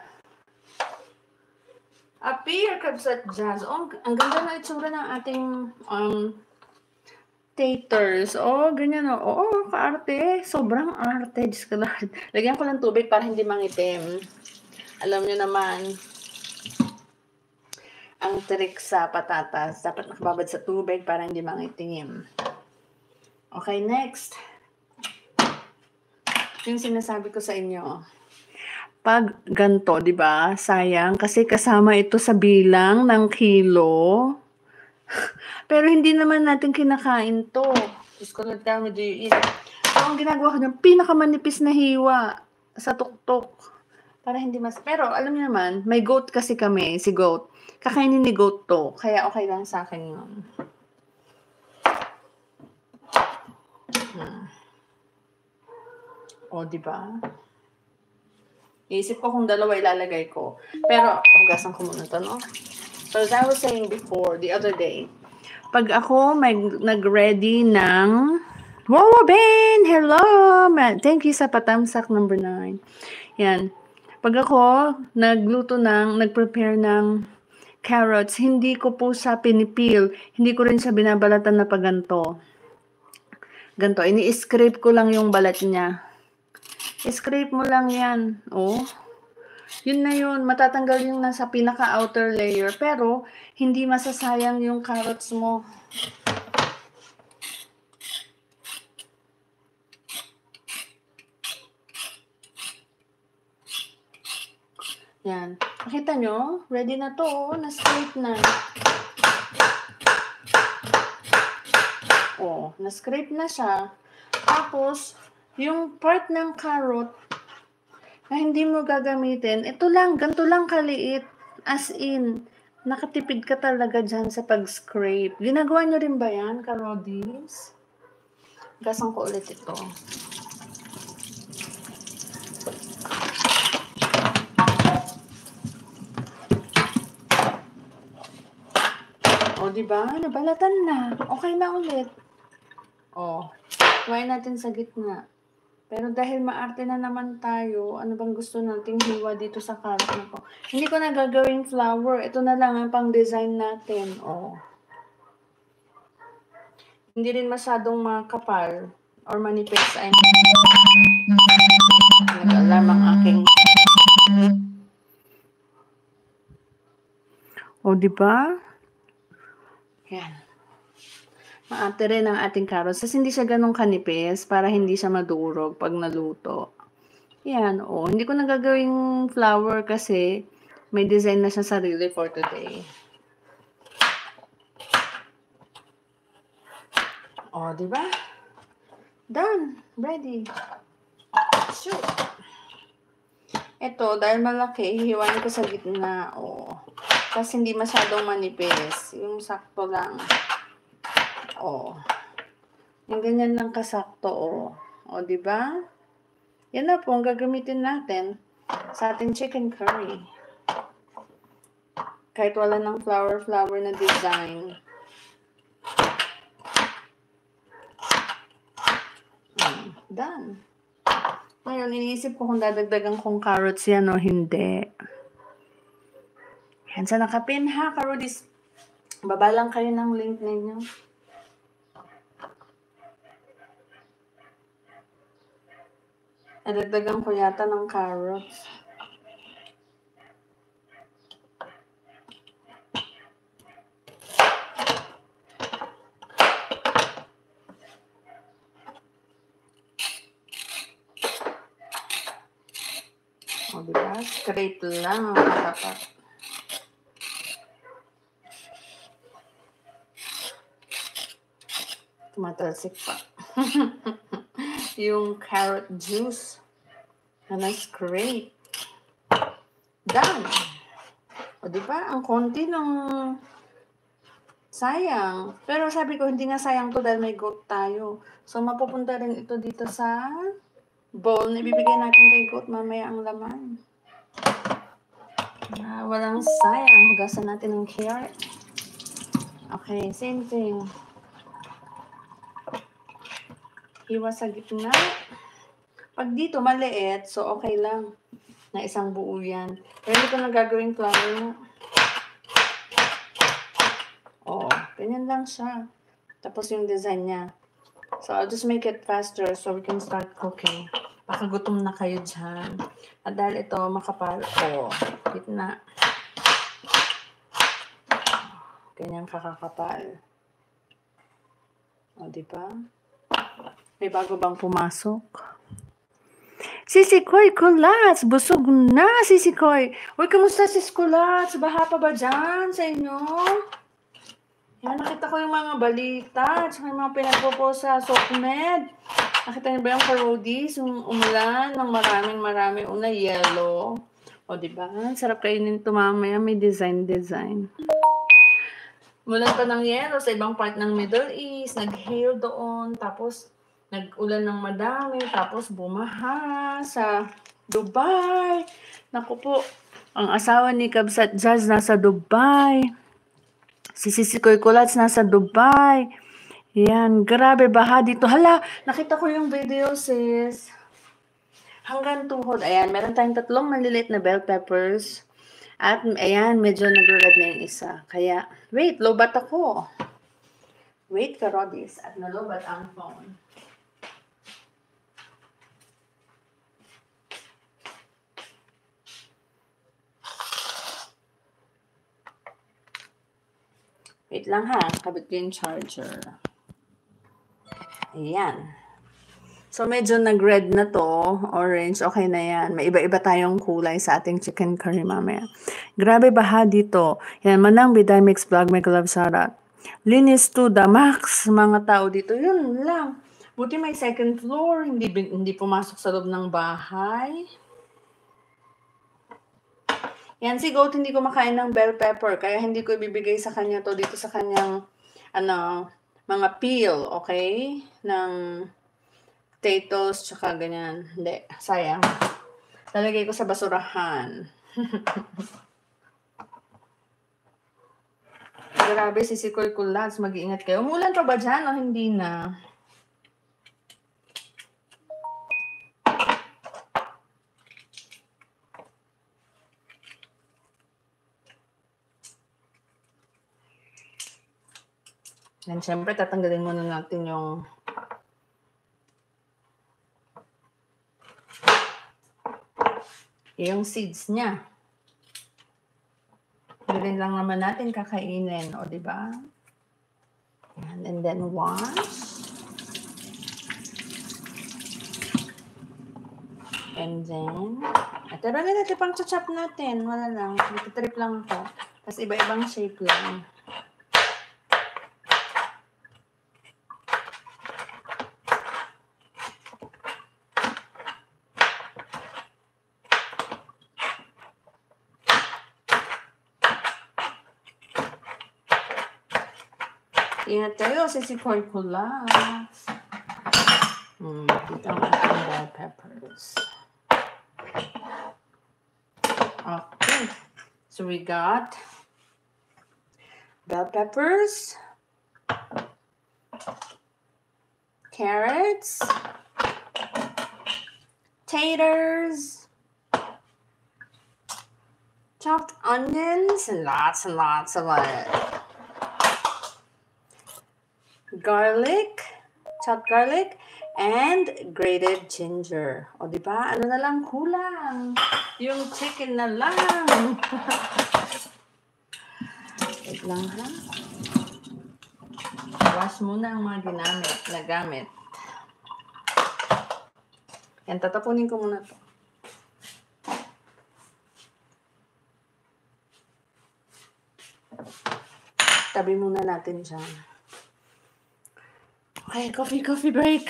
Appear kabsat jazz. Oh, ang ganda na itsura ng ating imitators. Oh, ganyan o. Oo, kaarte. Sobrang arte. Diyos ko Lord. Lagyan ko ng tubig para hindi mangitim. Alam niyo naman, ang trick sa patatas, dapat nakababad sa tubig para hindi mangitim. Okay, next. Yung sinasabi ko sa inyo. Pag ganto, di ba? Sayang kasi kasama ito sa bilang ng kilo. Pero hindi naman natin kinakain to. Diyos ko, tell me, do you eat? So, ang ginagawa ko dyan, pinakamanipis na hiwa sa tuktok. Para hindi mas... Pero, alam niyo naman, may goat kasi kami, si goat. Kakainin ni goat to. Kaya okay lang sa akin yun. O, di ba? Iisip ko kung dalawa ilalagay ko. Pero, hugasan ko muna to, no? So, as I was saying before, the other day, pag ako may nag-ready ng... Wow, Ben! Hello! Thank you sa patamsak number 9. Yan. Pag ako nag-prepare ng carrots, hindi ko po siya pinipil. Hindi ko rin siya binabalatan na paganto. Ganto. Ini-scrape ko lang yung balat niya. Scrape mo lang yan. Oh. Yun na yun. Matatanggal yung nasa pinaka-outer layer. Pero, hindi masasayang yung carrots mo. Yan. Nakita nyo? Ready na to. Oh. Na-scrape na. Oh, na-scrape na siya. Tapos, yung part ng carrot na hindi mo gagamitin, ito lang, ganito lang kaliit. As in, nakatipid ka talaga dyan sa pag-scrape. Ginagawa nyo rin ba yan, karodis? Gasan ko ulit ito. O, diba? Nabalatan na. Okay na ulit. O, kuhain natin sa gitna. Pero dahil maarte na naman tayo, ano bang gusto nating hiwa dito sa carrot na to? Hindi ko na gagawing flower. Ito na lang ang pang-design natin. O. Hindi rin masyadong makapal or manipis. Ay, nag-alarm ang aking... O, diba? Yan. Maarte rin ang ating carrots. Kasi hindi siya ganun kanipis para hindi siya madurog pag naluto. Yan, o. Hindi ko na gagawing flower kasi may design na siya sarili for today. O, diba? Done. Ready. Shoot. Ito, dahil malaki, hihiwain ko sa gitna. O. Kasi hindi masyadong manipis. Yung sakto lang. O. Yung ganyan lang kasakto, o. O, diba? Yan na po ang gagamitin natin sa ating chicken curry. Kahit wala ng flower na design. Done. Ngayon, iniisip ko kung dadagdagan kong carrots yan o hindi. Yan sa nakapin ha, karodis. Baba lang kayo ng link ninyo. Nadagdagan ko yata ng carrots. O, diba? Straight lang ang dapat. Tumatalsik pa. Yung carrot juice na na-scrape. Done. O, diba? Ang konti ng sayang. Pero sabi ko, hindi nga sayang to dahil may goat tayo. So, mapupunta rin ito dito sa bowl na ibibigay natin kay goat mamaya ang laman. Walang sayang. Hugasan natin ng carrot. Okay, same thing. Hiwa sa gitna. Pag dito maliit, so okay lang na isang buo yan. Pero hindi ko na gagawing flower. Oo, ganyan lang siya. Tapos yung design niya. So, I'll just make it faster so we can start cooking. Baka gutom na kayo dyan. At dahil ito, makapal. Gitna. Ganyan kakakapal. Diba? May bago bang pumasok? Sisi Koy, Kulats! Busog na, Sisi Koy! Uy, kamusta Sis Kulats? Baha pa ba dyan sa inyo? Yan, nakita ko yung mga balita at yung mga pinagpo-post sa SOCMED. Nakita niyo ba yung parodies? Yung umulan ng maraming una yellow. Diba? Sarap kainin ito mamaya. May design. Umulan pa ng yellow sa ibang part ng Middle East. Nag-hail doon. Tapos, nag-ulan ng madami. Tapos, bumaha sa Dubai. Naku po, ang asawa ni Kabsat Jazz nasa Dubai. Si Sisi Koy Kulats nasa Dubai. Yan, grabe baha dito. Hala, nakita ko yung video, sis. Hanggang tuhod. Ayan, meron tayong 3 maliliit na bell peppers. At ayan, medyo nag-red na yung isa. Kaya, wait, lobat ako. Wait, karodis. At nalobat ang phone. Wait lang ha, kabit ko yung charger. Ayan. So, medyo nag-red na to. Orange, okay na yan. May iba-iba tayong kulay sa ating chicken curry mamaya. Grabe baha dito. Yan, Manang Biday Mix Vlog, make love sarat. Linis to the max. Mga tao dito, yun lang. Buti may second floor. Hindi pumasok sa loob ng bahay. Yan, si Goat hindi ko makain ng bell pepper, kaya hindi ko ibibigay sa kanya to dito sa kanyang, mga peel, okay? Ng potatoes, tsaka ganyan. Hindi, sayang. Lalagay ko sa basurahan. Grabe, si Koy Kulats, mag-iingat kayo. Umulan pa ba dyan o hindi na? And syempre, tatanggalin muna natin yung seeds niya. Ganun lang naman natin kakainin, diba? And then wash. And then, tara na natin pang chop natin. Wala lang. Trip lang ako. Tapos iba-ibang shape lang. Ingat kayo, Sisi Koy Kulats. Dito ang ating bell peppers. Okay. So we got bell peppers, carrots, taters, chopped onions, and lots of it. Garlic, chopped garlic, and grated ginger. Diba? Ano na lang kulang? Yung chicken na lang. Wait lang ha. Wash muna ang mga nagamit. Yan, tatapunin ko muna to. Tabi muna natin dyan. Okay, coffee break.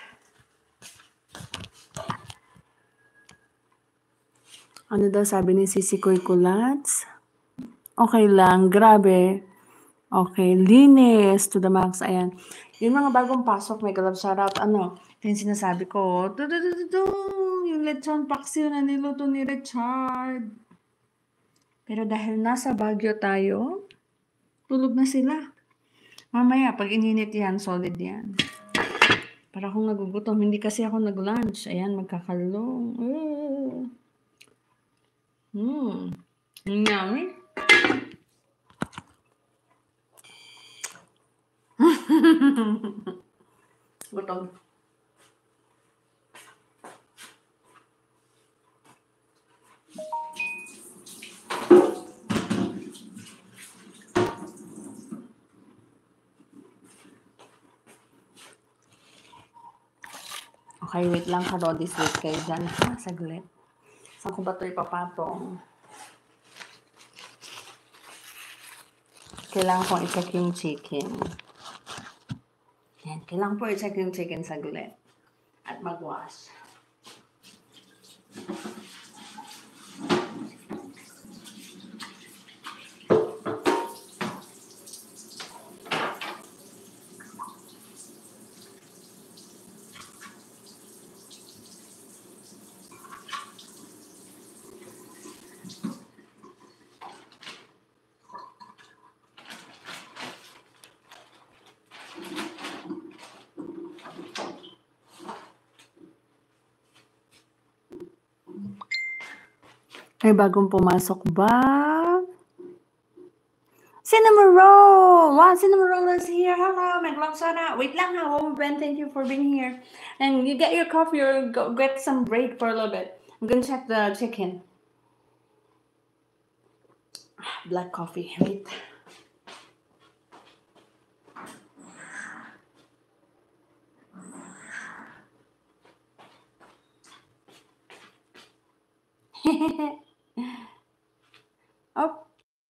Ano daw sabi ni Sisi Koy Kulats? Okay lang, grabe. Okay, linis to the max. Ayan. Yung mga bagong pasok, may galab shoutout. Yung sinasabi ko, yung lechon paksiw na niluto ni Richard. Pero dahil nasa Baguio tayo, tulog na sila. Mamaya, pag ininit yan, solid yan. Para akong nagugutom. Hindi kasi ako nag-lunch. Ayan, magkakalong. Yummy. Gutom. Okay, wait lang ka, Rodis. Wait kayo dyan, ha? Saglit. Saan ko ba ito ipapatong? Kailangan kong i-check yung chicken. Yan, kailangan po i-check yung chicken saglit. At mag-wash. May bagong pumasok ba? Cinnamon roll! Wow, cinnamon roll is here. Hello, Maglangsana. Wait lang ha, Ben, thank you for being here. And you get your coffee or go get some break for a little bit. I'm gonna check the chicken. Black coffee, wait. Oh.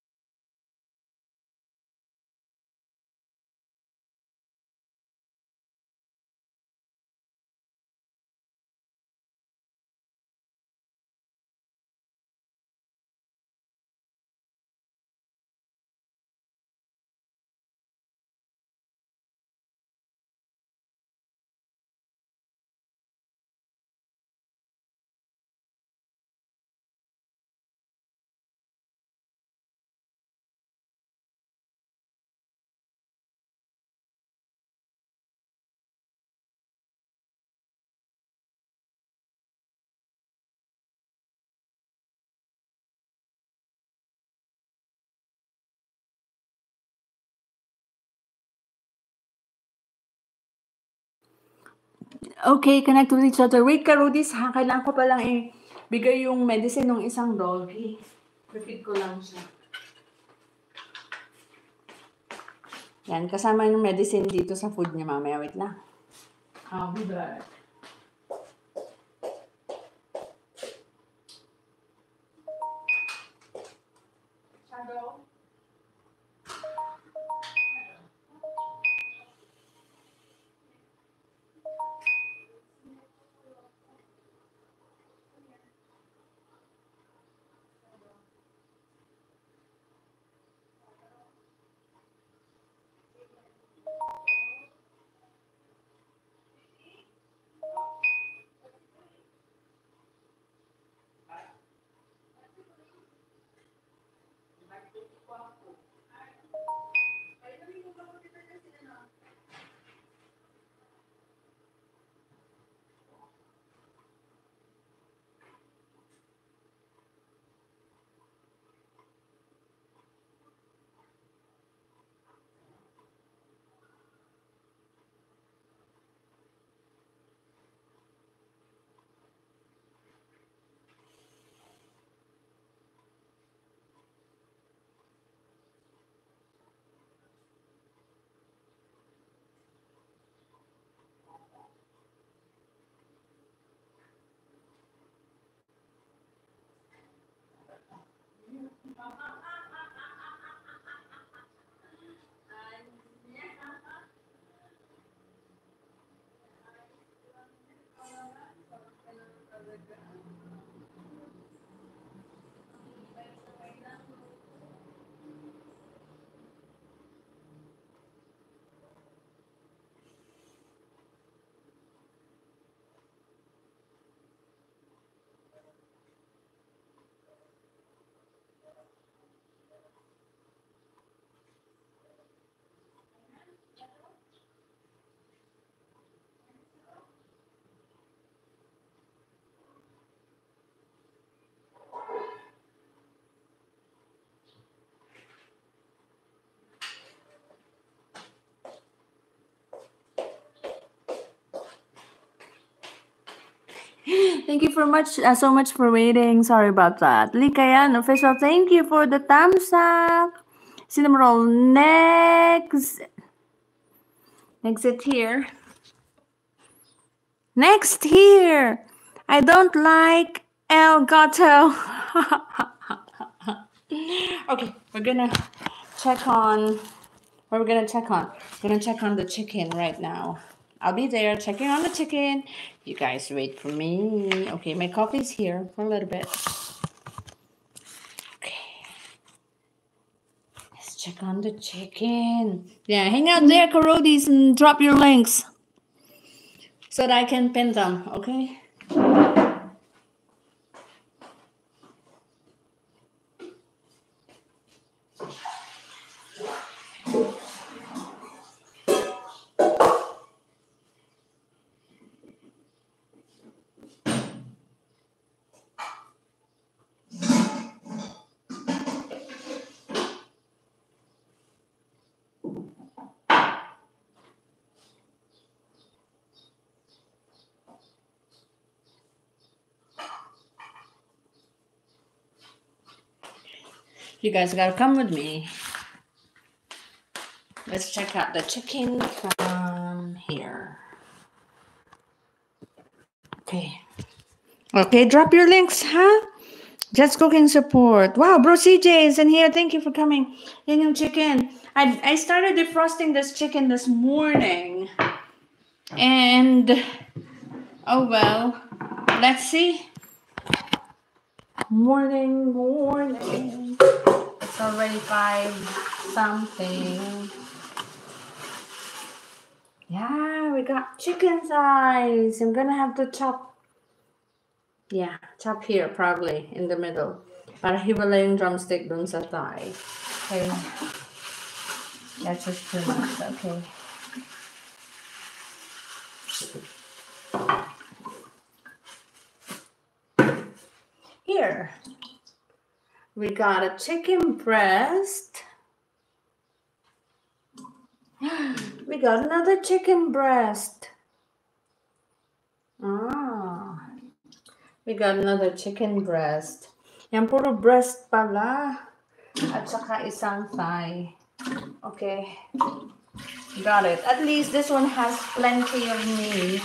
Okay, connect with each other. Wait ka, Rudis, ha? Kailangan ko palang ibigay yung medicine ng isang doggy. Repeat ko lang siya. Yan, kasama yung medicine dito sa food niya mamaya. Wait lang. I'll be back. Shadow? Thank you so much for waiting. Sorry about that. Likayan official, thank you for the thumbs up. Cinnamoroll next. Exit here. Next here. I don't like El Gato. Okay, we're gonna check on. What we're gonna check on? We're gonna check on the chicken right now. I'll be there checking on the chicken. You guys wait for me. Okay, my coffee's here for a little bit. Okay. Let's check on the chicken. Yeah, hang out there, Karodis, and drop your links so that I can pin them, okay? You guys gotta come with me. Let's check out the chicken from here. Okay. Okay, drop your links, huh? Just cooking support. Wow, bro CJ is in here. Thank you for coming. Yan yung chicken. I started defrosting this chicken this morning. And, oh well. Let's see. Morning. It's already 5 something. Yeah, we got chicken thighs. I'm gonna have to chop. Yeah, chop here probably in the middle. Para hiwalay yung drumstick dun sa thigh. Okay. That's just too much. Okay. Here. We got a chicken breast. We got another chicken breast. We got another chicken breast. Yan, puro breast pala. At saka isang thigh. Okay. Got it. At least this one has plenty of meat.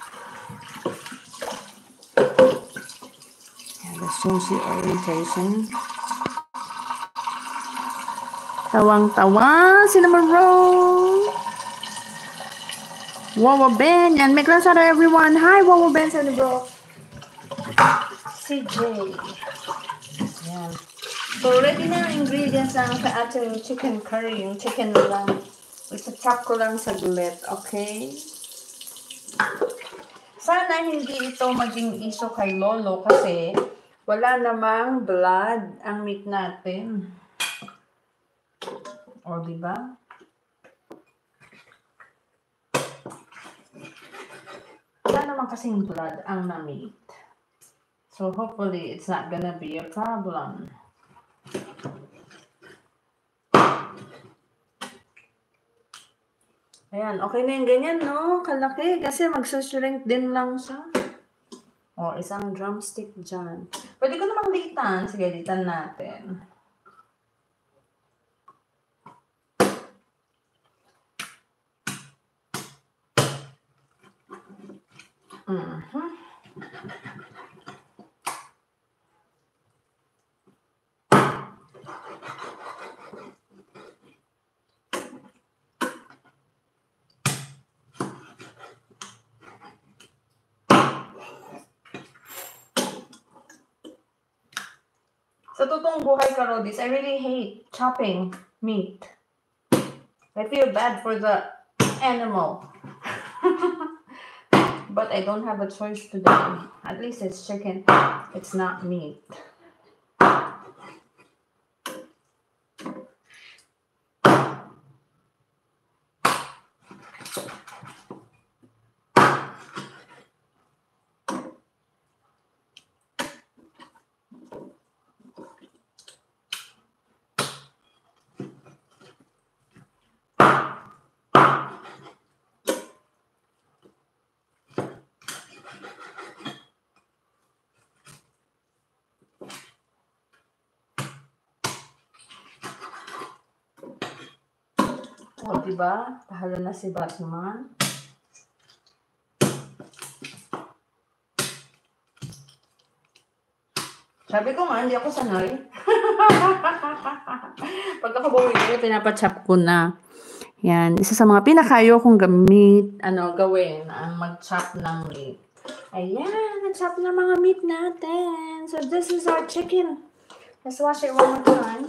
Yeah, let's change the orientation. Tawang-tawa, cinnamon roll. Wawa Ben, and make last everyone. Hi, Wawa Ben, bro. CJ. Yan. So, ready na ang ingredients ng sa ating chicken curry. Yung chicken lang. Isa-chop ko lang saglit, okay? Sana hindi ito maging iso kay Lolo kasi wala namang blood ang meat natin. O, diba? Wala naman kasing blood ang na-meat. So, hopefully, it's not gonna be a problem. Ayan, okay na yung ganyan, no? Kalaki, kasi magsushrink din lang siya. O, isang drumstick dyan. Pwede ko namang litan. Sige, litan natin. Sa totoong buhay, Karodis, I really hate chopping meat. I feel bad for the animal. But I don't have a choice today. At least it's chicken. It's not meat. O, diba? Tahalo na si Batman. Sabi ko nga, hindi ako sanay. Pag ako bumili, pinapachop ko na. Yan. Isa sa mga pinakayo kong gawin, ang mag-chop ng meat. Ayan, na-chop na mga meat natin. So, this is our chicken. Let's wash it one more time.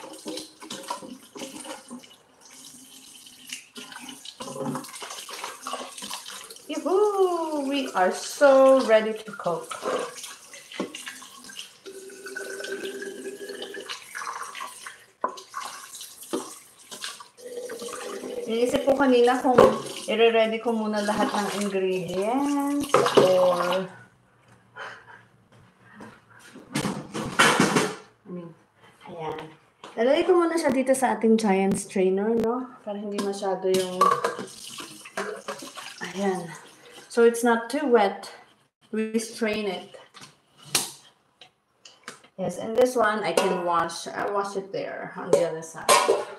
Yoo-hoo! We are so ready to cook. Iniisip ko kanina kung i-ready ko muna lahat ng ingredients or ayan. Lalagay ko muna siya dito sa ating giant strainer, no? Para hindi masyado yung ayan. So it's not too wet. We strain it. Yes, and this one I can wash. I wash it there on the other side.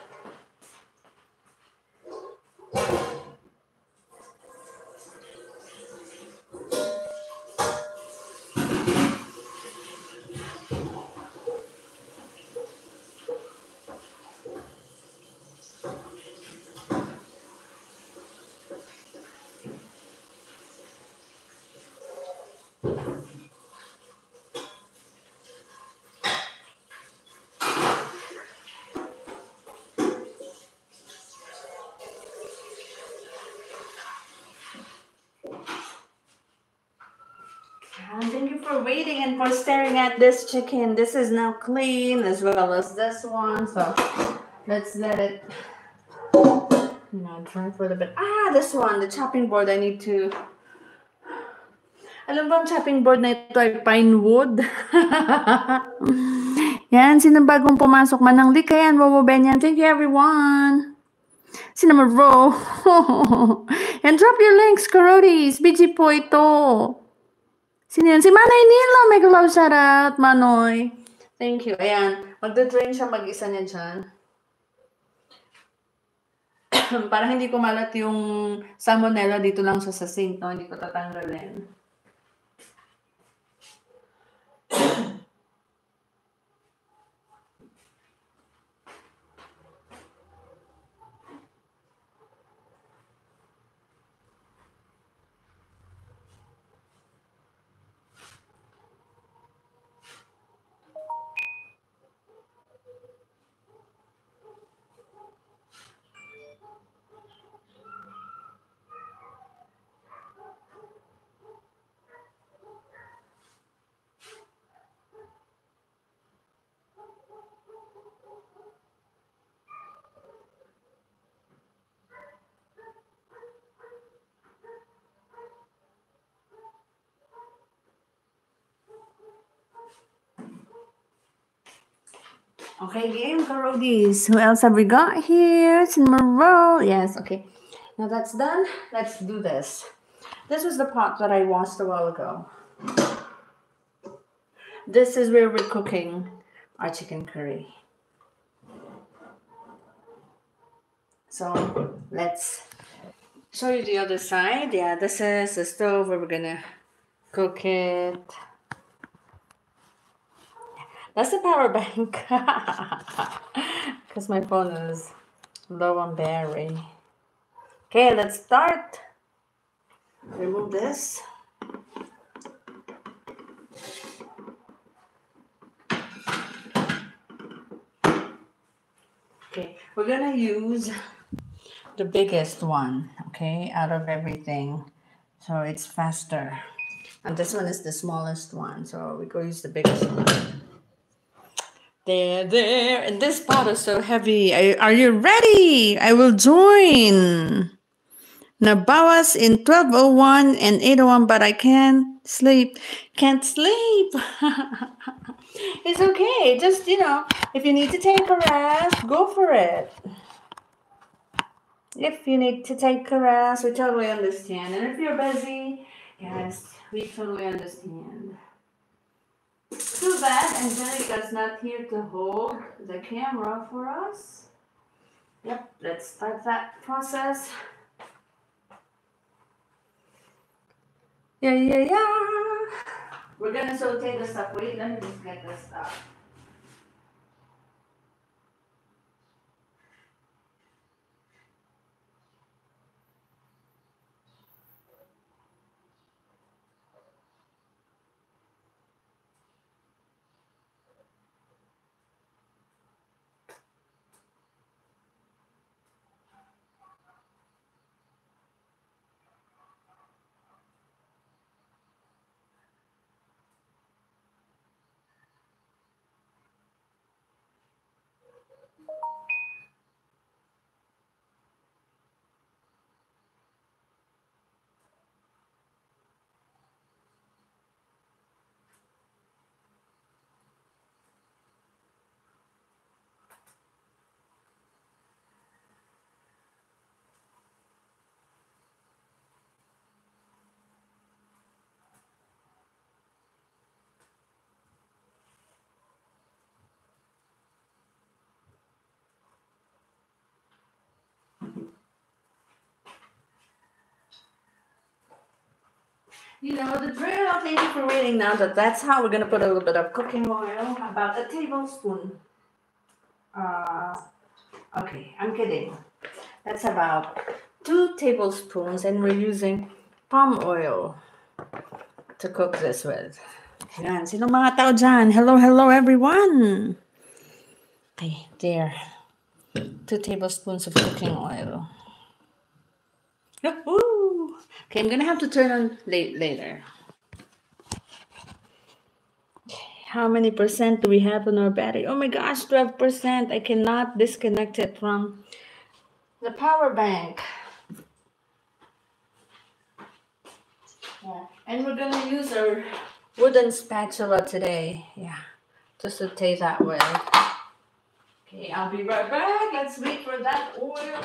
Thank you for waiting and for staring at this chicken. This is now clean as well as this one. So let's let it, dry for a little bit. This one, the chopping board. I need to. Alam ba ang chopping board na ito ay pine wood? Yan, sino bagong pumasok? Manang Lika yan, Wowo Benyan. Thank you everyone. Cinnamon Roll. And drop your links, Karotis. BG po ito. Sino yan? Si Manay Nilo. May glow shoutout, Manoy. Thank you. Ayan. Magda-drain siya mag-isa niya dyan. Para hindi kumalat yung salmonella dito lang siya sa sink. No? Hindi ko tatanggalin. Okay, game Karodis. Who else have we got here? Cinnamon Roll. Yes, okay. Now that's done. Let's do this. This was the pot that I washed a while ago. This is where we're cooking our chicken curry. So let's show you the other side. Yeah, this is the stove where we're gonna cook it. That's the power bank. Because my phone is low on battery. Okay, let's start. Remove this. Okay, we're gonna use the biggest one, okay, out of everything. So it's faster. And this one is the smallest one. So we go use the biggest one. There, and this pot is so heavy. Are you ready? I will join. Nabawas in 12:01 and 8:01, but I can't sleep. Can't sleep. It's okay. Just, if you need to take a rest, go for it. If you need to take a rest, we totally understand. And if you're busy, yes, we totally understand. Too bad Angelica's not here to hold the camera for us. Yep, let's start that process. Yeah. We're gonna saute the stuff. Wait, let me just get this stuff. You know the drill. Thank you for waiting. Now that's how we're gonna put a little bit of cooking oil, about a tablespoon. Uh, okay, I'm kidding. That's about 2 tablespoons, and we're using palm oil to cook this with. Ayan, sino mga tao dyan? Hello, hello everyone! Okay, there. 2 tablespoons of cooking oil. Woo! Okay, I'm gonna have to turn on later. How many percent do we have on our battery? Oh my gosh, 12%. I cannot disconnect it from the power bank. Yeah. And we're gonna use our wooden spatula today. Yeah, to saute that way. Okay, I'll be right back. Let's wait for that oil.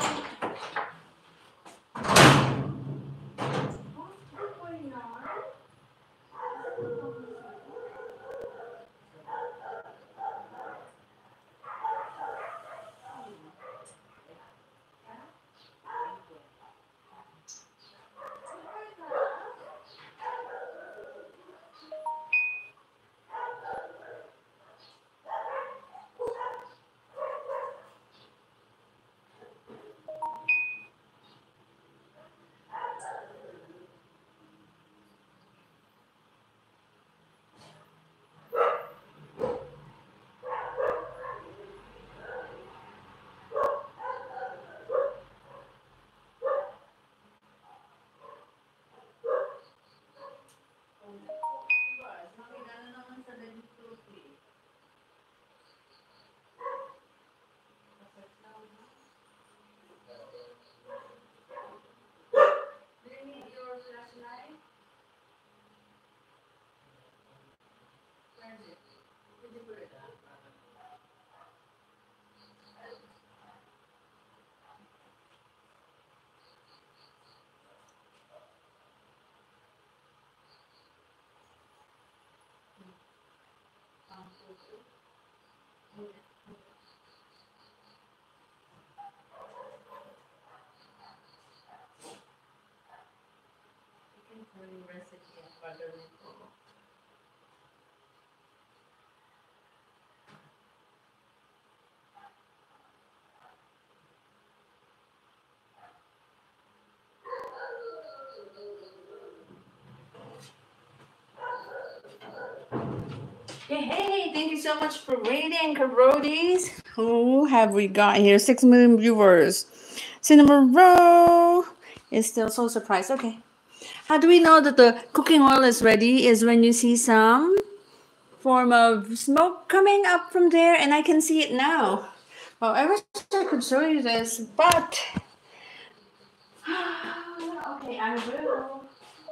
Hey, thank you so much for waiting, Karodies. Who have we got here? 6 million viewers. Cinnamon Roll is still so surprised. Okay. How do we know that the cooking oil is ready? Is when you see some form of smoke coming up from there, and I can see it now. Well, I wish I could show you this, but okay, I will.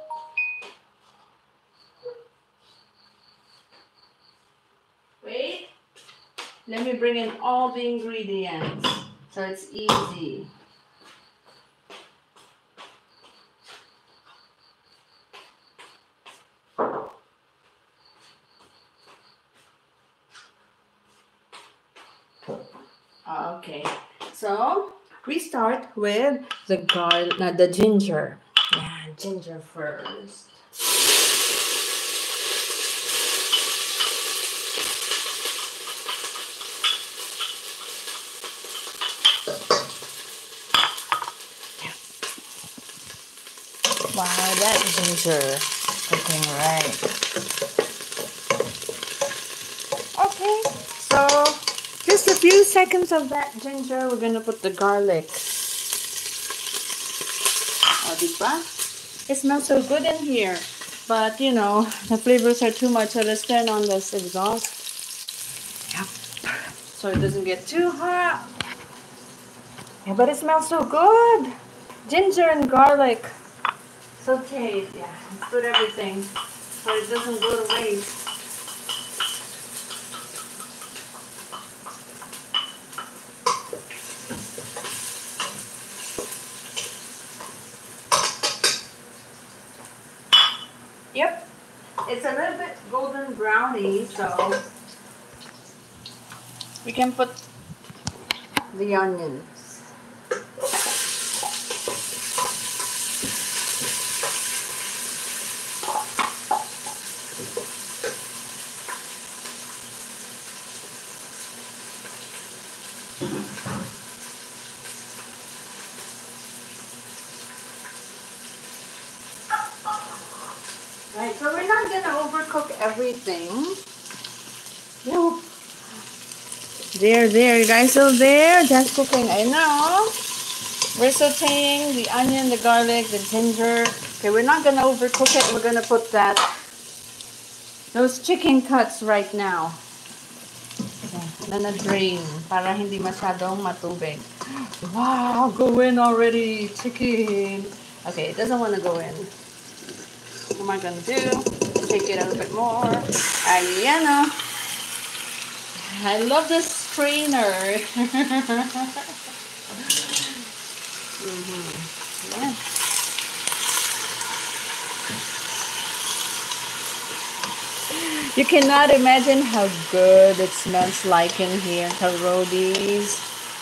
Wait. Let me bring in all the ingredients so it's easy. Okay, so we start with the ginger. Yeah, ginger first. Wow, that ginger looking right. Okay, so just a few seconds of that ginger, we're gonna put the garlic. Oh, diba? It smells so good in here. But you know, the flavors are too much, so let's turn on this exhaust. Yep. So it doesn't get too hot. Yeah, but it smells so good. Ginger and garlic. Sauteed. Yeah, let's put everything so it doesn't go to waste. Yep. It's a little bit golden browny, so we can put the onions. Right, so we're not gonna overcook everything. Nope. There, you guys still there? Just cooking, I know. We're sauteing the onion, the garlic, the ginger. Okay, we're not gonna overcook it. We're gonna put those chicken cuts right now. Okay, na drain para hindi masyadong matubig. Wow, go in already, chicken. Okay, it doesn't want to go in. What am I gonna do? Take it a little bit more. Ayan o. I love this strainer. Yeah. You cannot imagine how good it smells like in here, Karodis.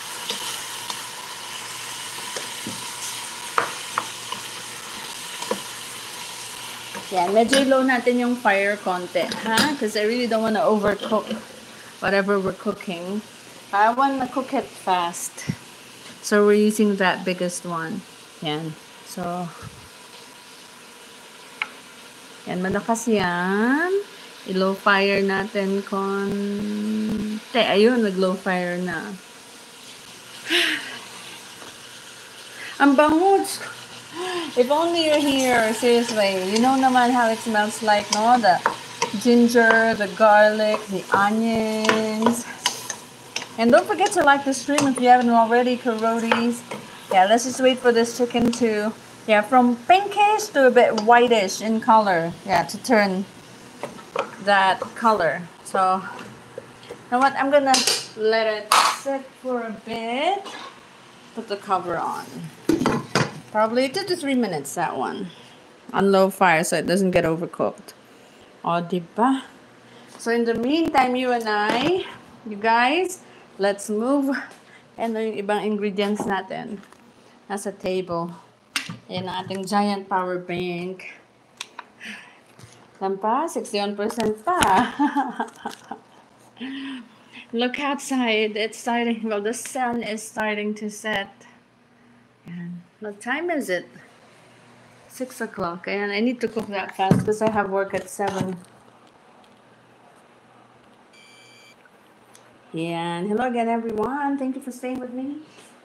Yeah, medyo low natin yung fire konti, ha? Because I really don't want to overcook whatever we're cooking. I want to cook it fast. So we're using that biggest one. Yan. So, yan, malakas yan. I-low fire natin konti. Ayun, nag-low fire na. Ang bangus! If only you're here, seriously. You know naman how it smells like, no? The ginger, the garlic, the onions. And don't forget to like the stream if you haven't already, Karodis. Yeah, let's just wait for this chicken to, yeah, from pinkish to a bit whitish in color. Yeah, to turn that color. So, you know what? I'm gonna let it sit for a bit. Put the cover on. Probably 2 to 3 minutes, that one. On low fire so it doesn't get overcooked. O, diba? So, in the meantime, you guys, let's move. And yung ibang ingredients natin. Nasa table. Ayan ang ating giant power bank. Lampa, 61% pa. Look outside. It's starting, well, the sun is starting to set. Ayan. What time is it? 6 o'clock. And I need to cook that fast because I have work at 7. Yeah. And hello again, everyone. Thank you for staying with me.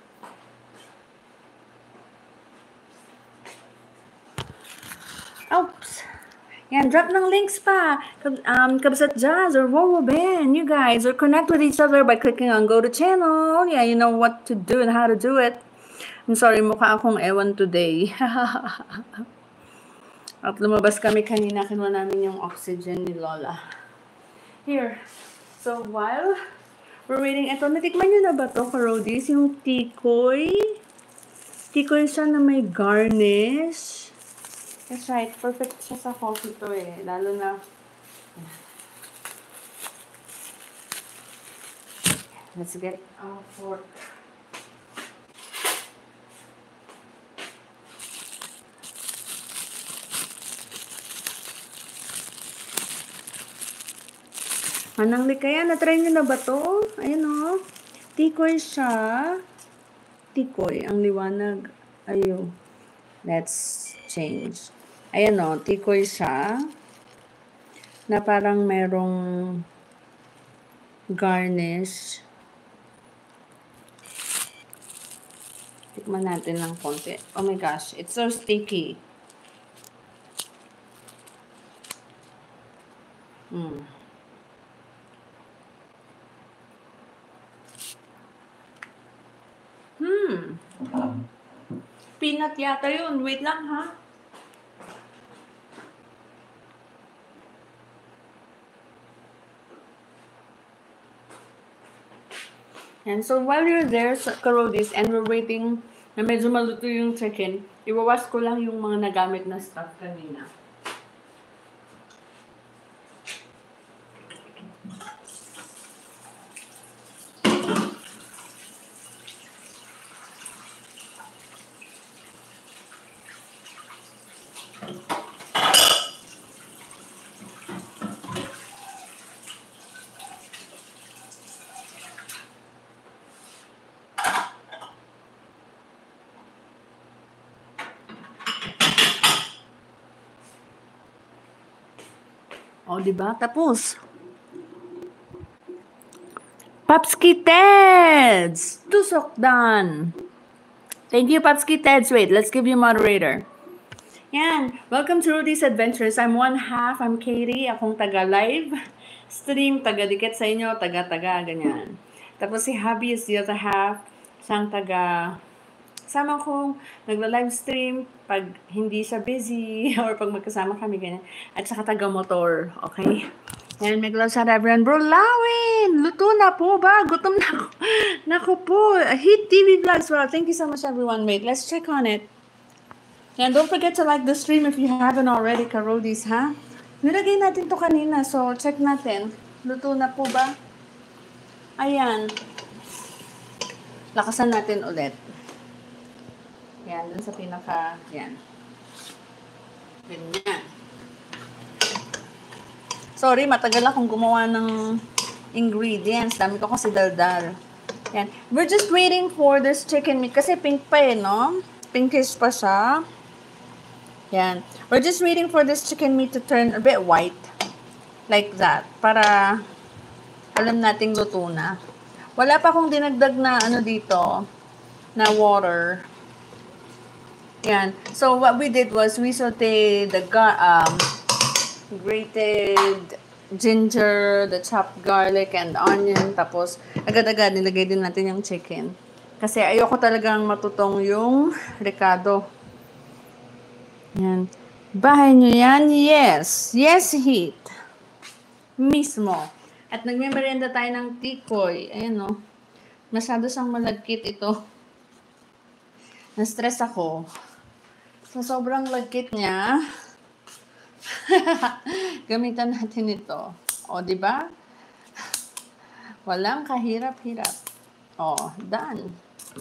Oops. Yan, drop ng links pa. Kabsat Jazz or Wowo Ben. You guys are connect with each other by clicking on go to channel. Yeah, you know what to do and how to do it. I'm sorry, mukha akong ewan today. At lumabas kami kanina, kinuha namin yung oxygen ni Lola. Here. So, while we're waiting, eto, natikman nyo na ba to, Karodis? Yung tikoy. Tikoy siya na may garnish. That's right. Perfect siya sa coffee to eh. Lalo na, let's get our fork. Manang likaya, na-try nyo na ba to? Ayun o. Tikoy siya. Tikoy, ang liwanag. Ayun. Let's change. Ayan o, tikoy siya. Na parang merong garnish. Tikman natin ng konti. Oh my gosh, it's so sticky. Peanut yata yun. Wait lang ha. And so while you're there sa Karodis and we're waiting na medyo maluto yung chicken, iwawas ko lang yung mga nagamit na stuff kanina. O, diba? Tapos. Papski Teds! Tusok done! Thank you, Papski Teds. Wait, let's give you moderator. Yan. Welcome to Rudy's Adventures. I'm one half. I'm Katie. Akong taga-live stream, taga-dikit sa inyo, taga-taga, ganyan. Tapos si Habi is the other half. Siyang taga... Sama kong nagla-live stream pag hindi siya busy or pag magkasama kami, ganyan. At saka taga-motor, okay? And may gloves sa Reverend Bro Lawin! Luto na po ba? Gutom na ako. Naku po. Hit TV Vlogs. Well, thank you so much, everyone. Wait, let's check on it. And don't forget to like the stream if you haven't already, Karodis, ha? Nilagay natin to kanina, so check natin. Luto na po ba? Ayan. Lakasan natin ulit. Yan, dun sa pinaka, yan. Ganyan. Sorry, matagal akong gumawa ng ingredients. Dami ko kasi daldal. Yan. We're just waiting for this chicken meat. Kasi pink pa eh, no? Pinkish pa siya. Yan. We're just waiting for this chicken meat to turn a bit white. Like that. Para alam nating luto na. Wala pa akong dinagdag na ano dito. Na water. Yan. So, what we did was we sauteed the grated ginger, the chopped garlic, and onion. Tapos, agad-agad nilagay din natin yung chicken. Kasi ayoko talagang matutong yung ricado. Yan. Bahay nyo yan? Yes. Yes, heat. Mismo. At nagme-merienda tayo ng tikoy. Ayan o. Masyado siyang malagkit ito. Na-stress ako. So, sobrang lagkit niya. Gamitan natin ito. O, di ba? Walang kahirap-hirap. O, done.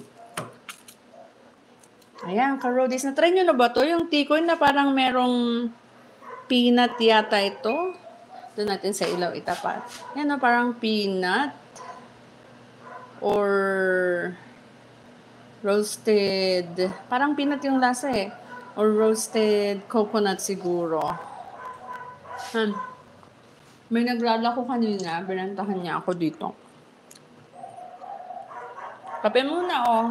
Ayan, Karodis. Na-try nyo na ba to? Yung tikoy na parang merong peanut yata ito. Doon natin sa ilaw itapat. Yan o, parang peanut. Or roasted. Parang peanut yung lasa eh. Or roasted coconut siguro. May naglalako kanina. Binantahan niya ako dito. Kape muna oh.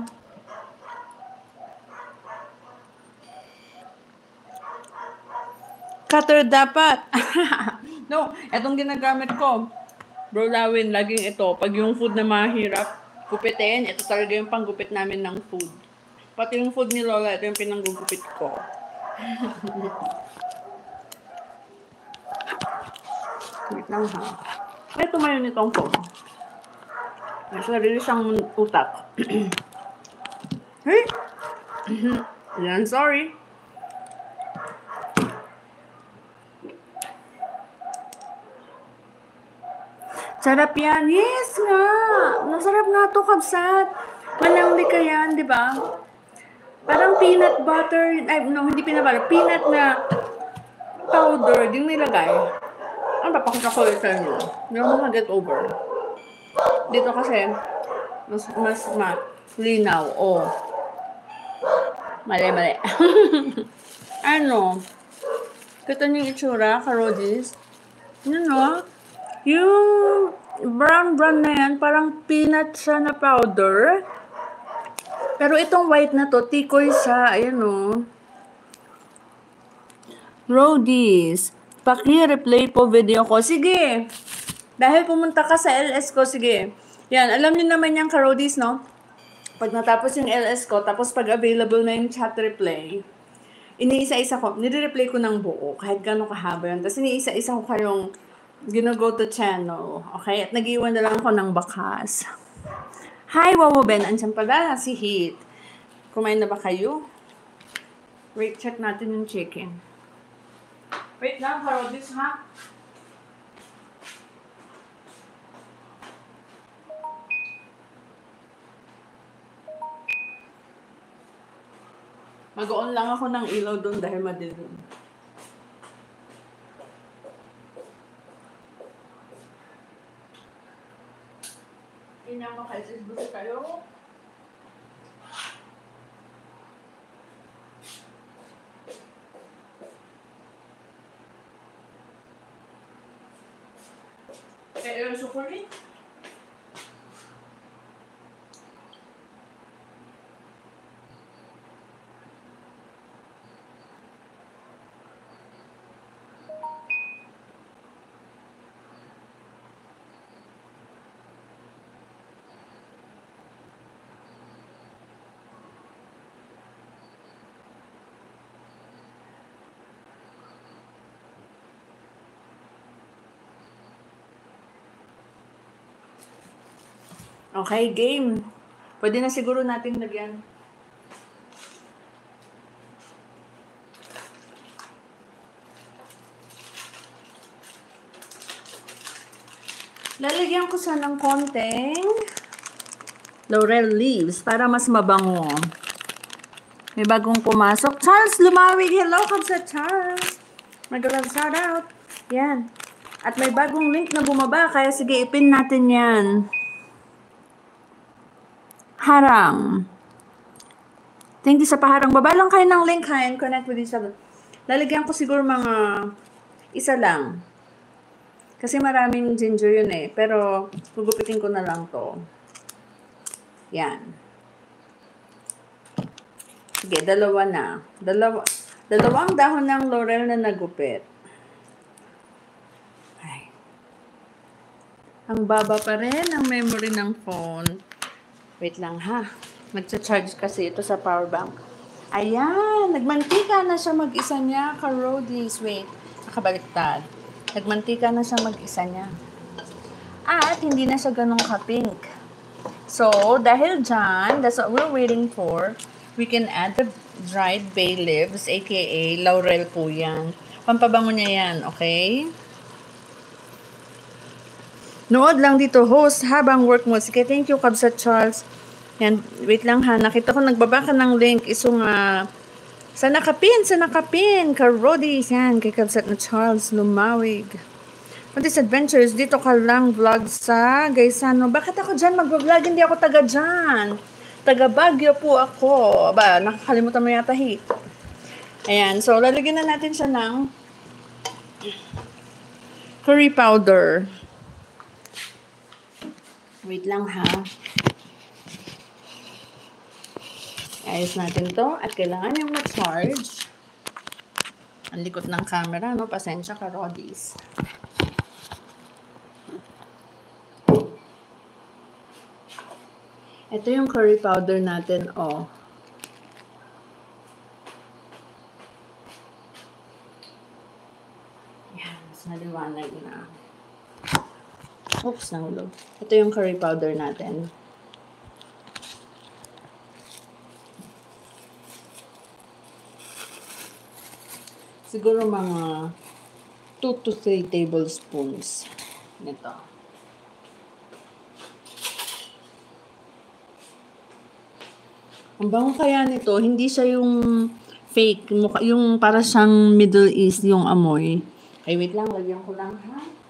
Cutter dapat. No, etong ginagamit ko. Bro Lawin, laging ito. Pag yung food na mahirap gupitin, ito talaga yung panggupit namin ng food. Pati yung food ni Lola, ito yung pinanggugupit ko. Wait lang ha. May tumayo nitong phone. May sarili siyang utak. Hey! Yan, sorry. Sarap yan. Yes nga. Masarap nga to, kabsat. Manangli ka yan, di ba? Parang peanut butter. Ay, no, hindi peanut butter. Peanut na powder. Yung nilagay. Ano ba, pakita ko ito nyo. Hindi ako makaget over. Dito kasi, mas linaw. Oh. Mali. Ano? Kita niyo yung itsura, Karodis? Ano? Yung brown na yan, parang peanut siya na powder. Pero itong white na to, tikoy siya. Ayan o. Rodies, paki-replay po video ko. Sige. Dahil pumunta ka sa LS ko, sige. Yan, alam niyo naman yung Karodis, no? Pag natapos yung LS ko, tapos pag available na yung chat replay, iniisa-isa ko, nire-replay ko ng buo, kahit gano'ng kahaba yun. Tapos iniisa-isa ko kayong gino-go to channel, okay? At nag-iwan na lang ako ng bakas. Hi, Wawo Ben. Andiyan pala si Heat. Kumain na ba kayo? Wait, check natin yung chicken. Wait lang, Karodis, ha? Mag-on lang ako ng ilaw doon dahil madilim. Tingnan mo kasi gusto kayo. Yung sukuli? Okay, game. Pwede na siguro natin lagyan. Lalagyan ko siya ng konting laurel leaves para mas mabango. May bagong pumasok. Charles Lumawig! Hello, Kabsa Charles! Mag-love shout out. Yan. At may bagong link na bumaba, kaya sige, ipin natin yan. Harang. Thank you sa paharang. Baba lang kayo ng link ha and connect with each other. Lalagyan ko siguro mga isa lang. Kasi maraming ginger yun eh. Pero gugupitin ko na lang to. Yan. Sige, dalawa na. Dalawang dahon ng laurel na nagupit. Ay. Ang baba pa rin ang memory ng phone. Wait lang ha. Nagcha-charge kasi ito sa power bank. Ayan! Nagmantika na siya mag-isa niya, Karodis. Wait. Nakabaliktad. Nagmantika na siya mag-isa niya. At hindi na siya ganun ka-pink. So, dahil dyan, that's what we're waiting for. We can add the dried bay leaves, aka laurel po yan. Pampabango niya yan, okay? Nood lang dito, host, habang work mo. Sige, thank you, Kabsa Charles. Yan, wait lang ha. Nakita ko nagbaba ka ng link. Isong, sa nakapin. Karodis, yan. Kay Kabsat na Charles Lumawig. Montes Adventures, dito ka lang vlog sa Gaisano. Bakit ako dyan mag-vlog? Hindi ako taga dyan. Taga Baguio po ako. Aba, nakakalimutan mo yata hit. Ayan, so lalagyan na natin siya ng curry powder. Wait lang ha. Ayos natin to at kailangan yung ma-charge. Ang likot ng camera, no? Pasensya ka, Rodis. Ito yung curry powder natin, oh. Yan, mas naliwanag na. Oops, nahulog. Ito yung curry powder natin. Siguro mga 2 to 3 tablespoons nito. Ang bango kaya nito, hindi siya yung fake, yung para siyang Middle East yung amoy. Ay, wait lang, lagyan ko lang ha.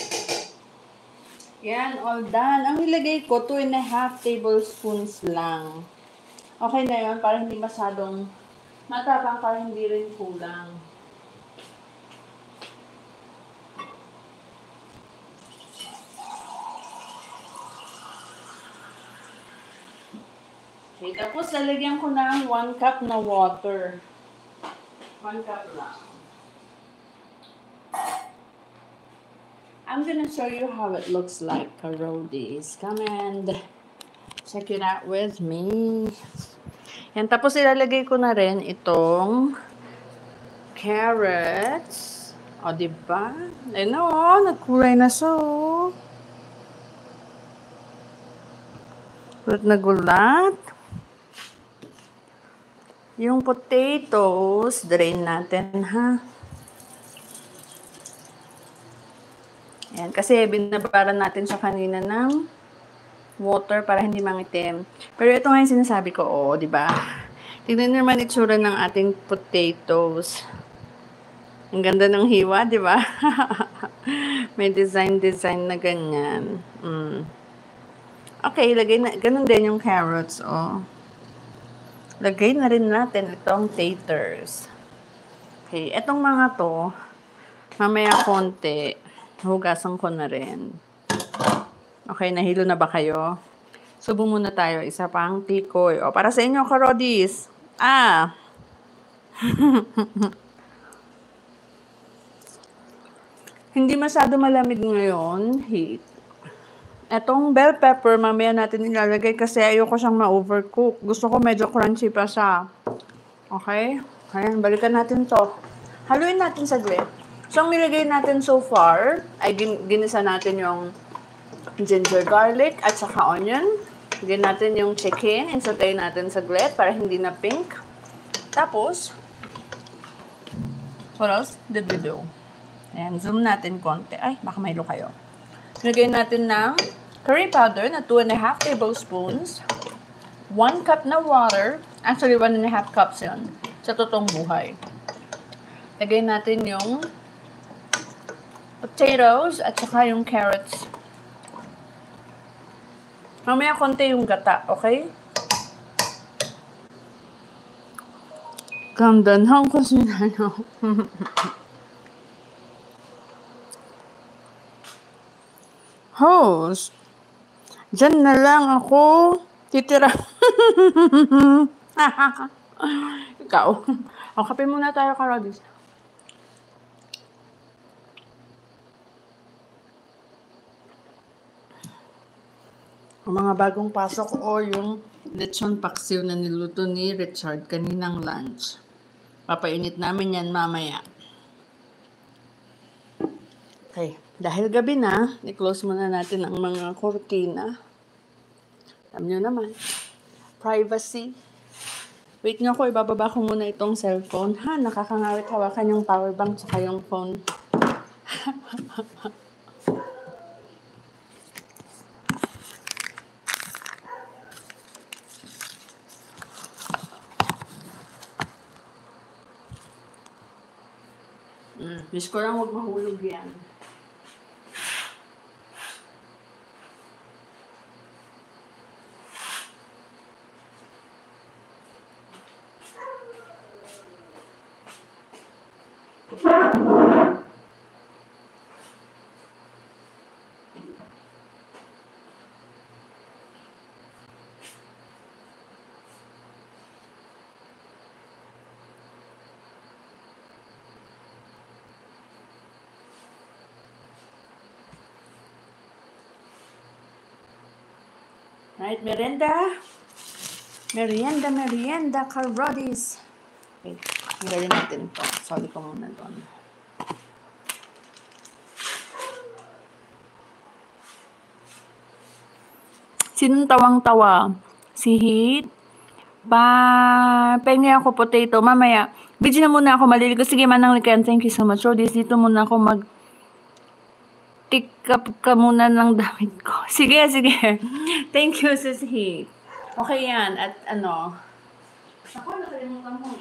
Yan, all done. Ang nilagay ko, 2.5 tablespoons lang. Okay na yun, para hindi masyadong matapang, para hindi rin kulang. Okay, tapos lalagyan ko ng 1 cup na water. 1 cup lang. I'm gonna show you how it looks like, Karodies. Come and check it out with me. Yan, tapos ilalagay ko na rin itong carrots. O, diba? Ayun o, nagkulay na siya o. Gulat na gulat. Yung potatoes, drain natin, ha? Yan, kasi binabaran natin siya kanina ng water para hindi mangitim. Pero ito nga yung sinasabi ko, oh, di ba? Tignan naman itsura ng ating potatoes. Ang ganda ng hiwa, di ba? May design na ganyan. Okay, lagay na, ganun din yung carrots, oh. Lagay na rin natin itong taters. Okay, etong mga to, mamaya konti, hugasan ko na rin. Okay, nahilo na ba kayo? Subo muna tayo, isa pang tikoy. O, para sa inyo, Karodis. Hindi masyado malamig ngayon, heat. Etong bell pepper, mamaya natin ilalagay kasi ayoko siyang ma-overcook. Gusto ko medyo crunchy pa siya. Okay? Ayan, balikan natin to. Haluin natin saglit. So, ang nilagay natin so far, ay ginisa natin yung ginger garlic at saka onion. Lagyan natin yung chicken. Insatay natin saglit para hindi na pink. Tapos, what else did we do? Ayan, zoom natin konti. Ay, baka mahilo kayo. Lagyan natin ng curry powder na 2.5 tablespoons. 1 cup na water. Actually, 1.5 cups yun. Sa totoong buhay. Lagyan natin yung potatoes at saka yung carrots. Mamaya konti yung gata, okay? Gandanhan ko sila, no? Host, dyan na lang ako titira. Ikaw. O, kape muna tayo, Karodis. Ang mga bagong pasok o yung lechon paksiw na niluto ni Richard kaninang lunch. Papainit namin yan mamaya. Okay. Dahil gabi na, i-close muna natin ang mga kortina. Alam nyo naman. Privacy. Wait nyo ako, ibababa ko muna itong cellphone. Ha, nakakangawit hawakan yung power bank tsaka yung phone. Wish ko lang huwag mahulog yan. Right, merienda. Merienda, Karodis. Okay, gawin natin ito. Sorry ko muna doon. Sinong tawang-tawa? Si Heat? Pengen ako potato. Mamaya, video na muna ako maliligo. Sige, Manang Likan. Thank you so much. Rodis, dito muna ako pick up ka muna ng damit ko. Sige. Thank you, Sis Heat. Okay yan. At ano, ako nakalimutan kong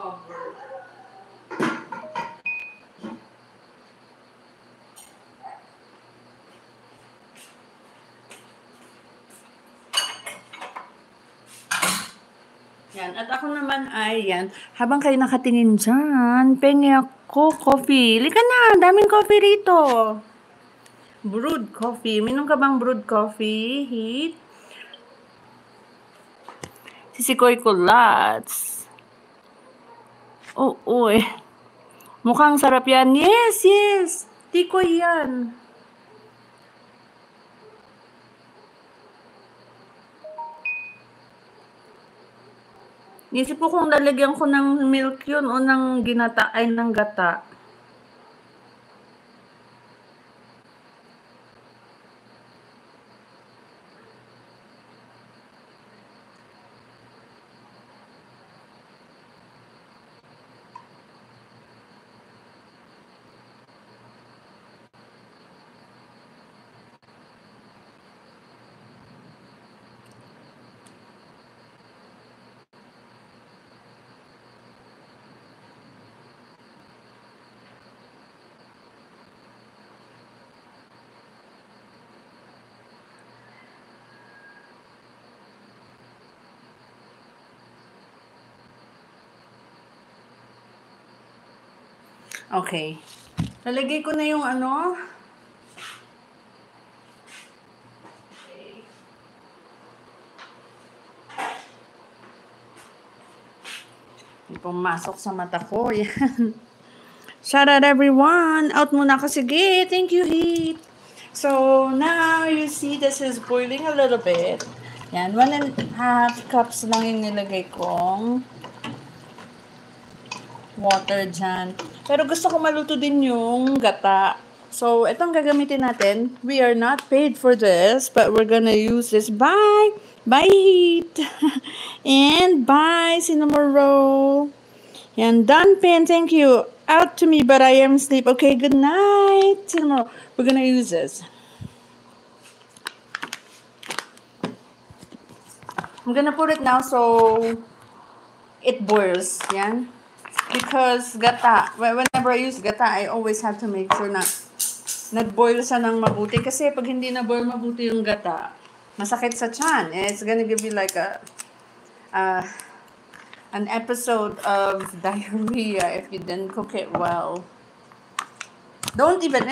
i-cover. Yan. At ako naman ay yan. Habang kayo nakatingin dyan, pengi ako coffee. Lika na, daming coffee rito. Brewed coffee. Minum ka bang brewed coffee? Heat? Sisikoy ko lots. Oo eh. Mukhang sarap yan. Yes, yes. Tikoy yan. Isip ko kung lalagyan ko ng milk yun o ng ginata ay ng gata. Okay. Lalagay ko na yung ano. Pumasok sa mata ko. Yan. Shout out everyone. Out muna ako. Sige. Thank you, Heat. So, now you see this is boiling a little bit. Yan. 1.5 cups lang yung nilagay kong water dyan. Pero gusto ko maluto din yung gata. So, itong gagamitin natin. We are not paid for this, but we're gonna use this. Bye! Bye, Heat! And bye, cinnamon roll. Yan, done, Pen. Thank you. Out to me, but I am asleep. Okay, good night. Cinnamon roll. We're gonna use this. I'm gonna put it now so it boils. Yan. Because gata, whenever I use gata, I always have to make sure na nag-boil siya ng mabuti. Kasi pag hindi na-boil mabuti yung gata, masakit sa tiyan. It's gonna give you like an episode of diarrhea if you didn't cook it well. Don't even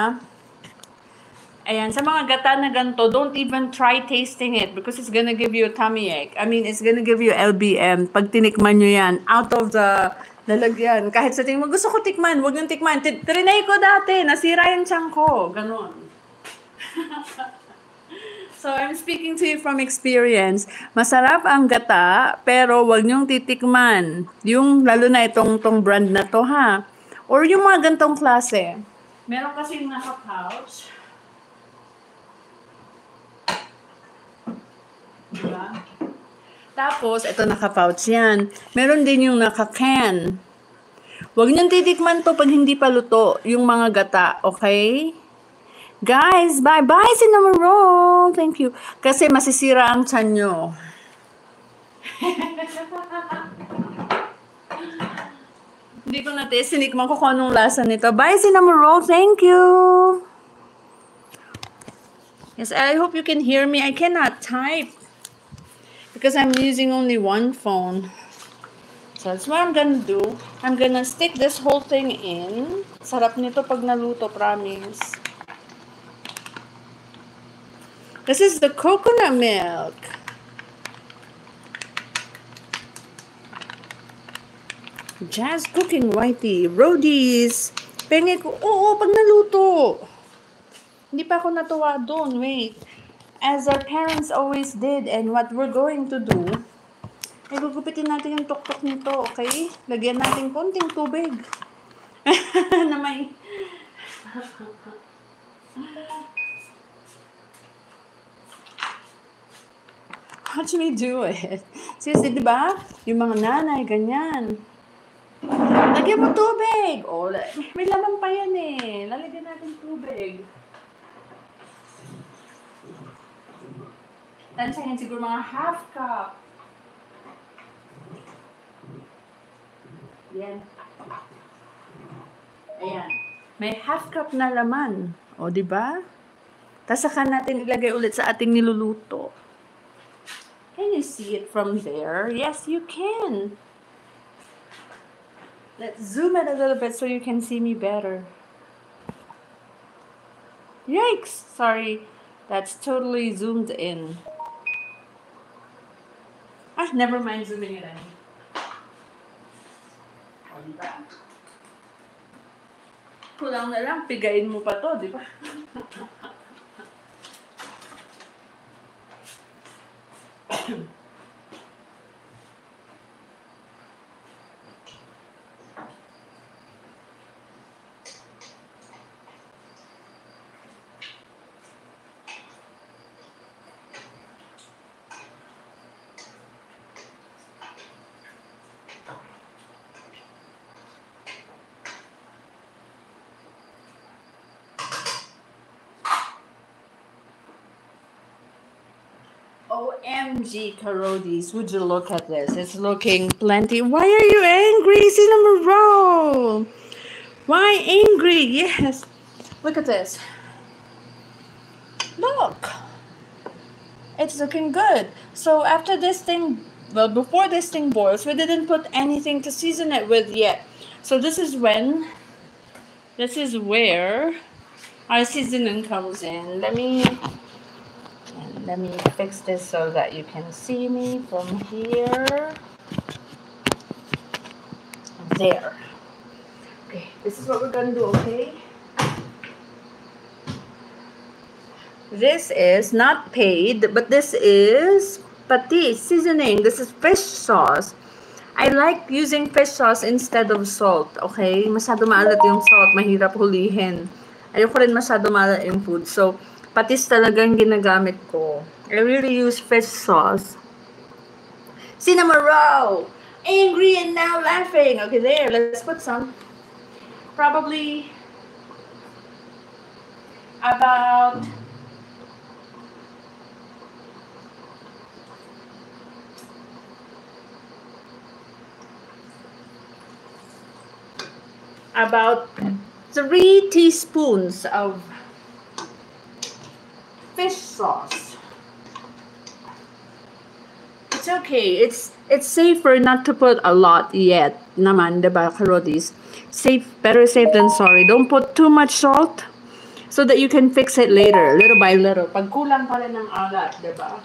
ayan, sa mga gata na ganito, don't even try tasting it because it's gonna give you a tummy ache. I mean, it's gonna give you LBM. Pag tinikman nyo yan, out of the lalagyan. Kahit sa tingin mo, gusto ko tikman, huwag nang tikman. Trinay ko dati, nasira yung tiyan ko. Ganon. So, I'm speaking to you from experience. Masarap ang gata, pero huwag nyong titikman. Yung, lalo na itong brand na to, ha? Or yung mga gantong klase. Meron kasing naka-pouch. Diba? Tapos, ito naka-pouch yan. Meron din yung naka-can. Huwag niyong titikman to pag hindi pa luto yung mga gata, okay? Guys, bye-bye, cinnamon roll. Thank you. Kasi masisira ang tiyan nyo. Hindi ko na-taste. Sinikman ko kung anong lasa nito. Bye, cinnamon roll. Thank you. Yes, I hope you can hear me. I cannot type because I'm using only one phone. So that's what I'm gonna do. I'm gonna stick this whole thing in. Sarap nito pag naluto, promise. This is the coconut milk. Jazz cooking whitey. Roadies. Pengi ko. Oo, pag naluto. Hindi pa ako natuwa doon. Wait. As our parents always did and what we're going to do, ay gugupitin natin yung tuktok nito, okay? Lagyan natin konting tubig. Na may... Watch me do it. Seriously, di ba? Yung mga nanay, ganyan. Lagyan mo tubig. Oh, may laman pa yan eh. Lalagyan natin tubig. Tansyahin siguro mga half cup. Yan. Ayan. May half cup na laman. O, diba? Tapos saka natin ilagay ulit sa ating niluluto. Can you see it from there? Yes, you can. Let's zoom it a little bit so you can see me better. Yikes! Sorry, that's totally zoomed in. Ah, never mind zooming it in. O, diba? Kulang na lang, pigain mo pa to, di ba? OMG, Karodis, would you look at this? It's looking plenty. Why are you angry? Cinnamon roll. Why angry? Yes. Look at this. Look. It's looking good. So after this thing, well, before this thing boils, we didn't put anything to season it with yet. So this is where our seasoning comes in. Let me fix this so that you can see me from here. There. Okay, this is what we're gonna do, okay? This is not paid, but this is patis seasoning. This is fish sauce. I like using fish sauce instead of salt, okay? Masyado maalat yung salt, mahirap hulihin. Ayoko rin masyado maalat yung food. So, patis talagang ginagamit ko. I really use fish sauce. Cinnamon roll! Angry and now laughing. Okay, there. Let's put some. Probably about about 3 teaspoons of fish sauce. It's okay. It's safer not to put a lot yet. Naman, diba, Karodis? Better safe than sorry. Don't put too much salt so that you can fix it later, little by little. Pag kulang pa rin ng alat, diba?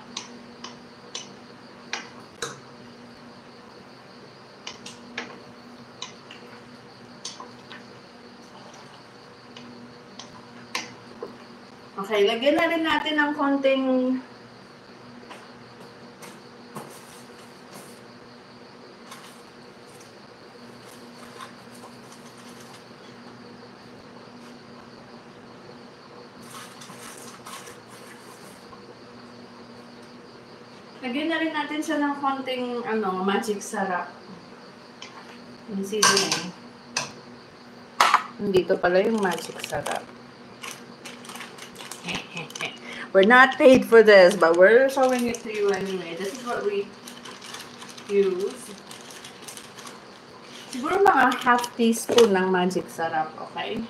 Okay, lagyan na rin natin ng konting siya ng konting magic sarap. Yung seasoning. Dito pala yung magic sarap. We're not paid for this, but we're showing it to you anyway. This is what we use. Siguro mga half teaspoon ng magic sarap, okay?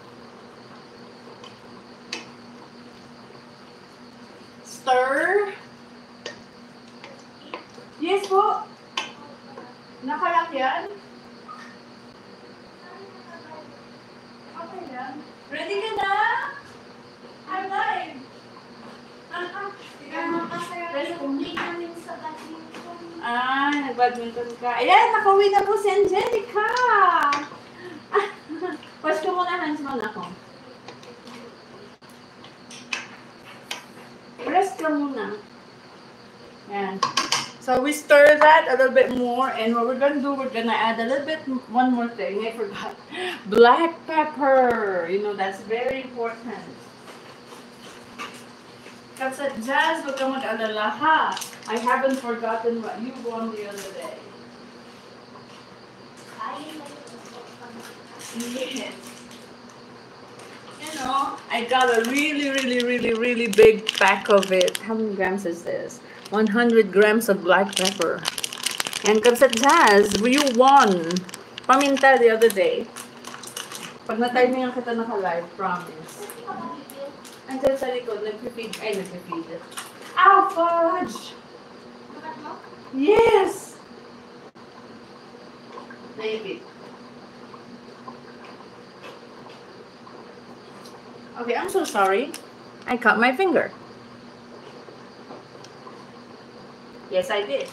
Stir. Yes po. Nakalak yan? Okay yan. Ready ka na? I'm live. Nag-badminton ka. Ayan, nakauwi na po si Angelica. Wash ko muna, hands muna ako. Rest ka muna. Ayan. So we stir that a little bit more, and what we're gonna do, we're gonna add a little bit, one more thing, I forgot. Black pepper. You know, that's very important. Kasi Jazz, wag ka mag-alala ha. I haven't forgotten what you won the other day. Yes. You know, I got a really big pack of it. How many grams is this? 100 grams of black pepper. And kasi Jazz, you won paminta the other day. Pag na-timing kita naka-live, promise. Andiyan sa likod, nag-feed. Ow, fudge! Yes! Maybe. Okay, I'm so sorry. I cut my finger. Yes, I did.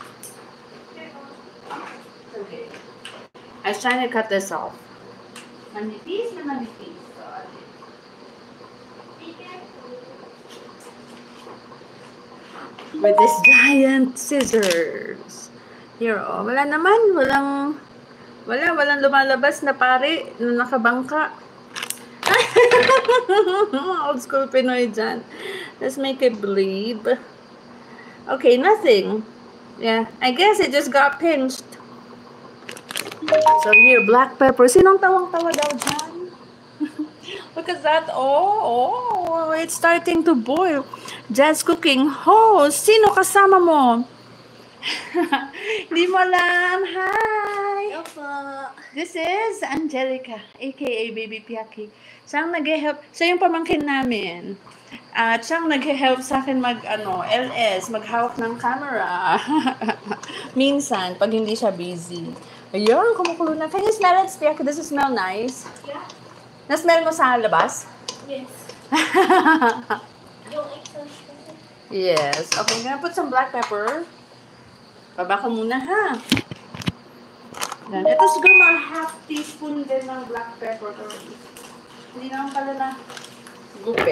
Okay. I was trying to cut this off. Manipis na manipis. So, I did. With this giant scissors. Here, oh. Wala naman. Walang lumalabas na pare na nakabangka. Old school Pinoy dyan. Let's make it bleed. Okay, nothing. Yeah, I guess it just got pinched. So here, black pepper. Sinong tawang-tawa daw dyan? Look at that. Oh, it's starting to boil. Jazz cooking. Oh, sino kasama mo? Hindi mo alam. Hi. Opo. This is Angelica, aka Baby Piaki. Siyang nag-help. Siya yung pamangkin namin. At siyang nag-help sa akin LS, maghawak ng camera. Minsan, pag hindi siya busy. Ayun, kumukulo na. Can you smell it, Piaki? Does it smell nice? Yeah. Na-smell mo sa labas? Yes. Yung exhaust kasi. Yes. Okay, I'm gonna put some black pepper. Baba ko muna, ha? Then, ito siguro mga half teaspoon din ng black pepper. Hindi naman pala na gupe.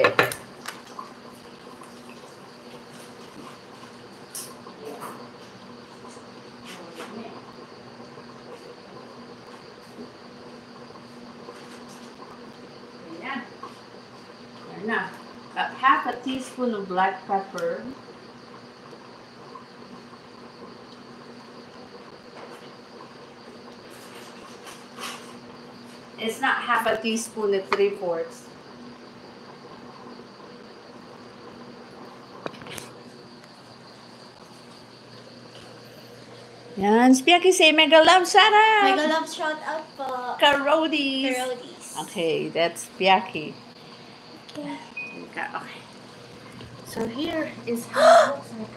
Ayan. Ayan na. Half a teaspoon of black pepper. It's not half a teaspoon, it's 3/4. Yan, Spiaki say mega love Sarah. Mega love shout out po. Karodies. Karodies. Okay, that's Spiaki. Okay. Okay. So here is how it looks like.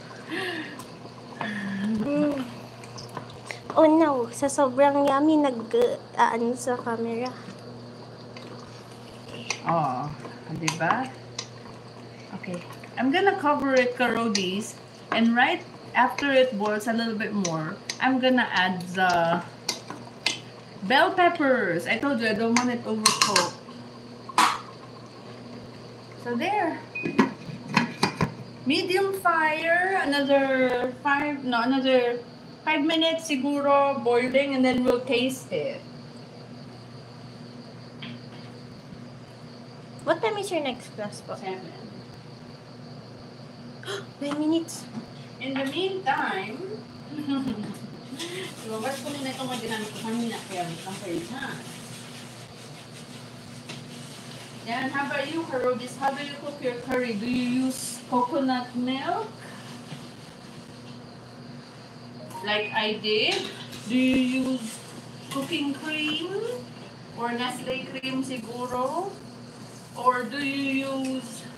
Oh no, sa sobrang yummy nag-ano sa camera. Oh, diba? Okay. I'm gonna cover it, Karodies, and right after it boils a little bit more, I'm gonna add the bell peppers. I told you I don't want it overcooked. So there. Medium fire, another 5 minutes siguro boiling, and then we'll taste it. What time is your next class po? 7. 9 minutes. In the meantime, lumabas ko muna itong mga ginamit ko kanina, kaya ang kailan. Yan, how about you, Karodies? How do you cook your curry? Do you use coconut milk? Like I did? Do you use cooking cream? Or Nestle cream siguro? Or do you use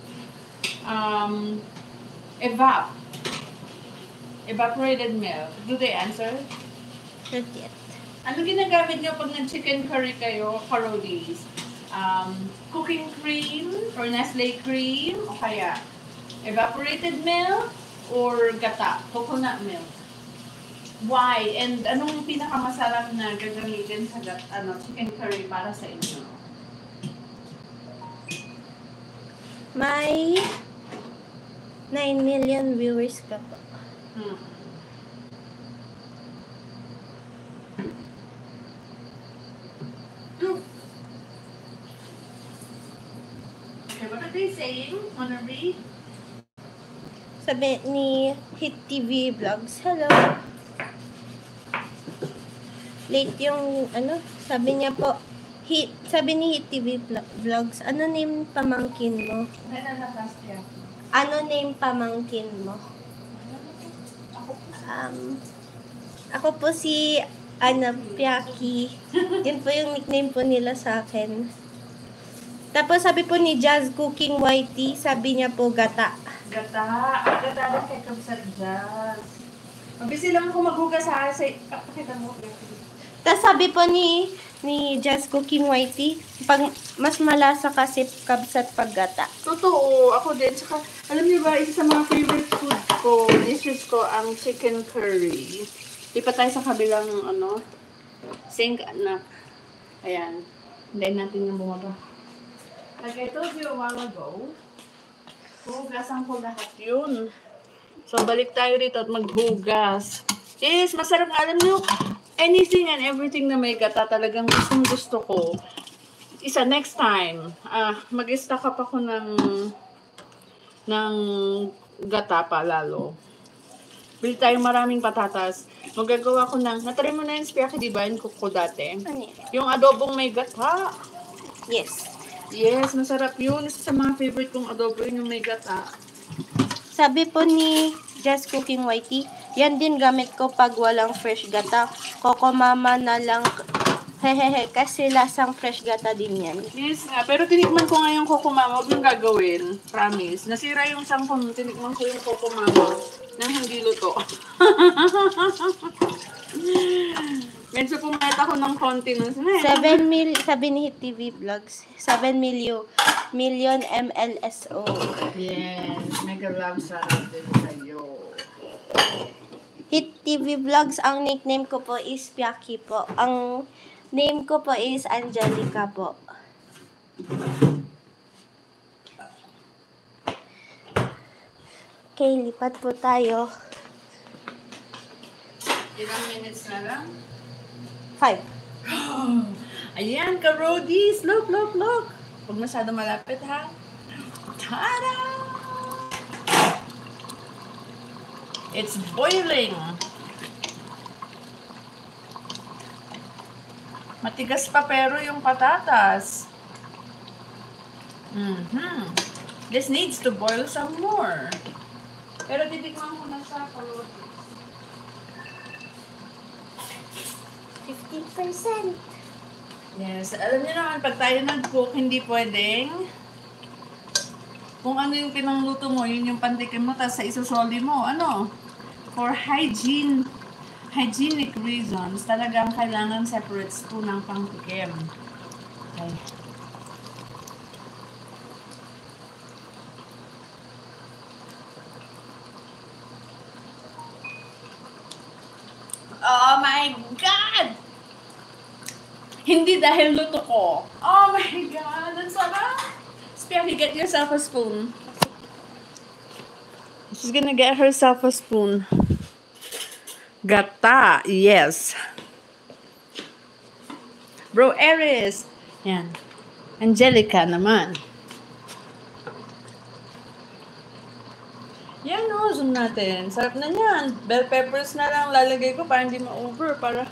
evaporated milk? Do they answer? Not yet. Ano ginagamit niyo pag nag-chicken curry kayo, Karodies? Cooking cream or Nestle cream o kaya evaporated milk or gata, coconut milk. Why? And anong pinakamasarap na gagamitin sa chicken curry para sa inyo? May 9 million viewers ka po. Okay, what are they saying? Wanna read? Sabi ni Hit TV Vlogs, hello. Late yung sabi niya po, sabi ni Hit TV Vlogs, ano name pamangkin mo? Ano name pamangkin mo? Ako po si Piaki. Yun po yung nickname po nila sa akin. Tapos sabi po ni Jazz Cooking YT, sabi niya po gata. Gata. Gata rin kay Kabsat Jazz. Mabisi lang ako maghugas sa pakita mo. Tapos sabi po ni Just Cooking Whitey, pag mas malasa kasi kabsat paggata. Totoo, ako din. Saka, alam niyo ba, isa sa mga favorite food ko, dishes ko, ang chicken curry. Lipat tayo sa kabilang, sink na. Ayan. Hintayin natin yung bumaba. Like I told you a while ago, hugasan ko lahat yun. So, balik tayo rito at maghugas. Yes, masarap nga. Alam niyo, anything and everything na may gata, talagang gusto ko. Isa, next time, mag-stock up ako ng gata pa lalo. Bili tayo maraming patatas. Magagawa ko ng, natry mo na yung spaghetti, di ba? Yung cook ko dati. Ano yan? Yung adobong may gata. Yes. Yes, masarap yun. Isa sa mga favorite kong adobo yun yung may gata. Sabi po ni Just Cooking Whitey, yan din gamit ko pag walang fresh gata. Coco Mama na lang, hehehe, kasi lasang fresh gata din yan. Yes nga, pero tinikman ko nga yung Coco Mama. Huwag yung gagawin. Promise. Nasira yung sangkong, tinikman ko yung Coco Mama nang hindi luto. Medyo pumayat ako ng konti nun. 7 mil, sabi ni Hit TV Vlogs, 7 million MLSO. Yes, mega love sa atin sa'yo. Hit TV Vlogs, ang nickname ko po is Piaki po. Ang name ko po is Angelica po. Okay, lipat po tayo. Ilang minutes na lang? 5. Ayan, ka-roadies! Look, look, look! Huwag masyado malapit, ha? Tada! It's boiling! Matigas pa pero yung patatas. This needs to boil some more. Pero titikman ko na siya, ka-roadies. 50%. Yes, alam niyo naman, pag tayo nag-cook, hindi pwedeng kung ano yung pinangluto mo, yun yung pantikim mo, tapos sa isusoli mo, for hygienic reasons, talagang kailangan separate spoon ng pangtikim. Okay. Oh my God! Hindi dahil luto ko. Oh my God! Ang sarap! Spaghetti, get yourself a spoon. She's gonna get herself a spoon. Gata, yes. Bro Aries. Yan. Angelica naman. Yan o, zoom natin. Sarap na yan. Bell peppers na lang lalagay ko para hindi ma-over. Para...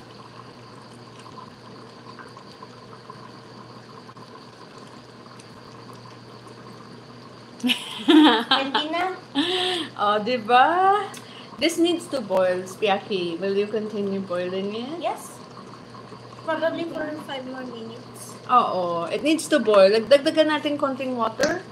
Pwede na. Oh, diba? This needs to boil, Spiaki. Will you continue boiling it? Yes. Probably for 5 more minutes. Oo, it needs to boil. Dagdagan natin konting water.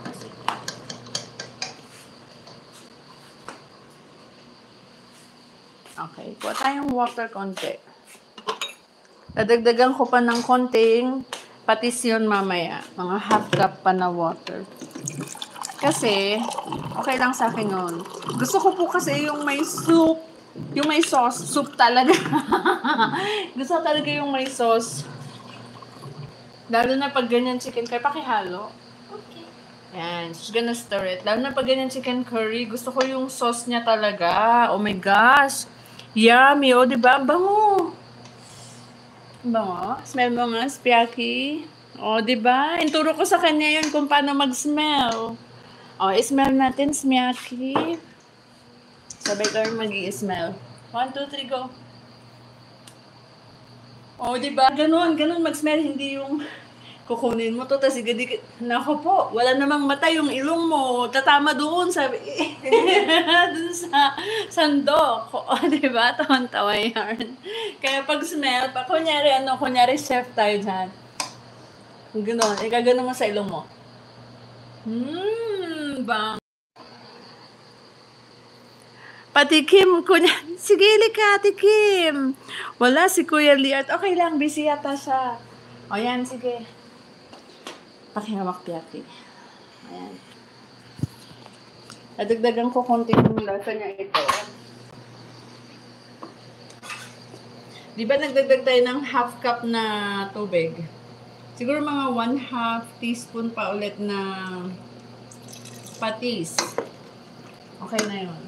Okay, kuha tayong water konti. Dadagdagan ko pa ng konting patis yun mamaya. Mga half cup pa na water. Kasi, okay lang sa akin nun. Gusto ko po kasi yung may soup, yung may sauce, soup talaga. Gusto ko talaga yung may sauce. Lalo na pag ganyan chicken curry, pakihalo. Okay. Yan, she's gonna stir it. Lalo na pag ganyan chicken curry, gusto ko yung sauce niya talaga. Oh my gosh. Yummy, oh, diba? Ang bango. Ang bango. Smell mo nga, Spiaki. Oh, diba? Inturo ko sa kanya yun kung paano mag-smell. Oh, smell natin, Spiaki. Sabay tayo mag-i-smell. 1, 2, 3, go. Oh, diba? Ganun mag-smell. Hindi yung kukunin mo to, tas igadi, nako po, wala namang mata yung ilong mo, tatama doon, sabi, doon sa sandok. O, diba? Tawan-tawa yarn. Kaya pag smell, kunyari chef tayo dyan. Gano'n, ikagano mo sa ilong mo. Bang. Patikim ko niya. Sige, ka, tikim. Wala si Kuya Liat. Okay lang, busy yata siya. O yan, sige. Pakihawak piyaki. Ayan. Nadagdagan ko konti yung lasa niya ito. Di ba nagdagdag tayo ng half cup na tubig? Siguro mga 1/2 teaspoon pa ulit na patis. Okay na yun.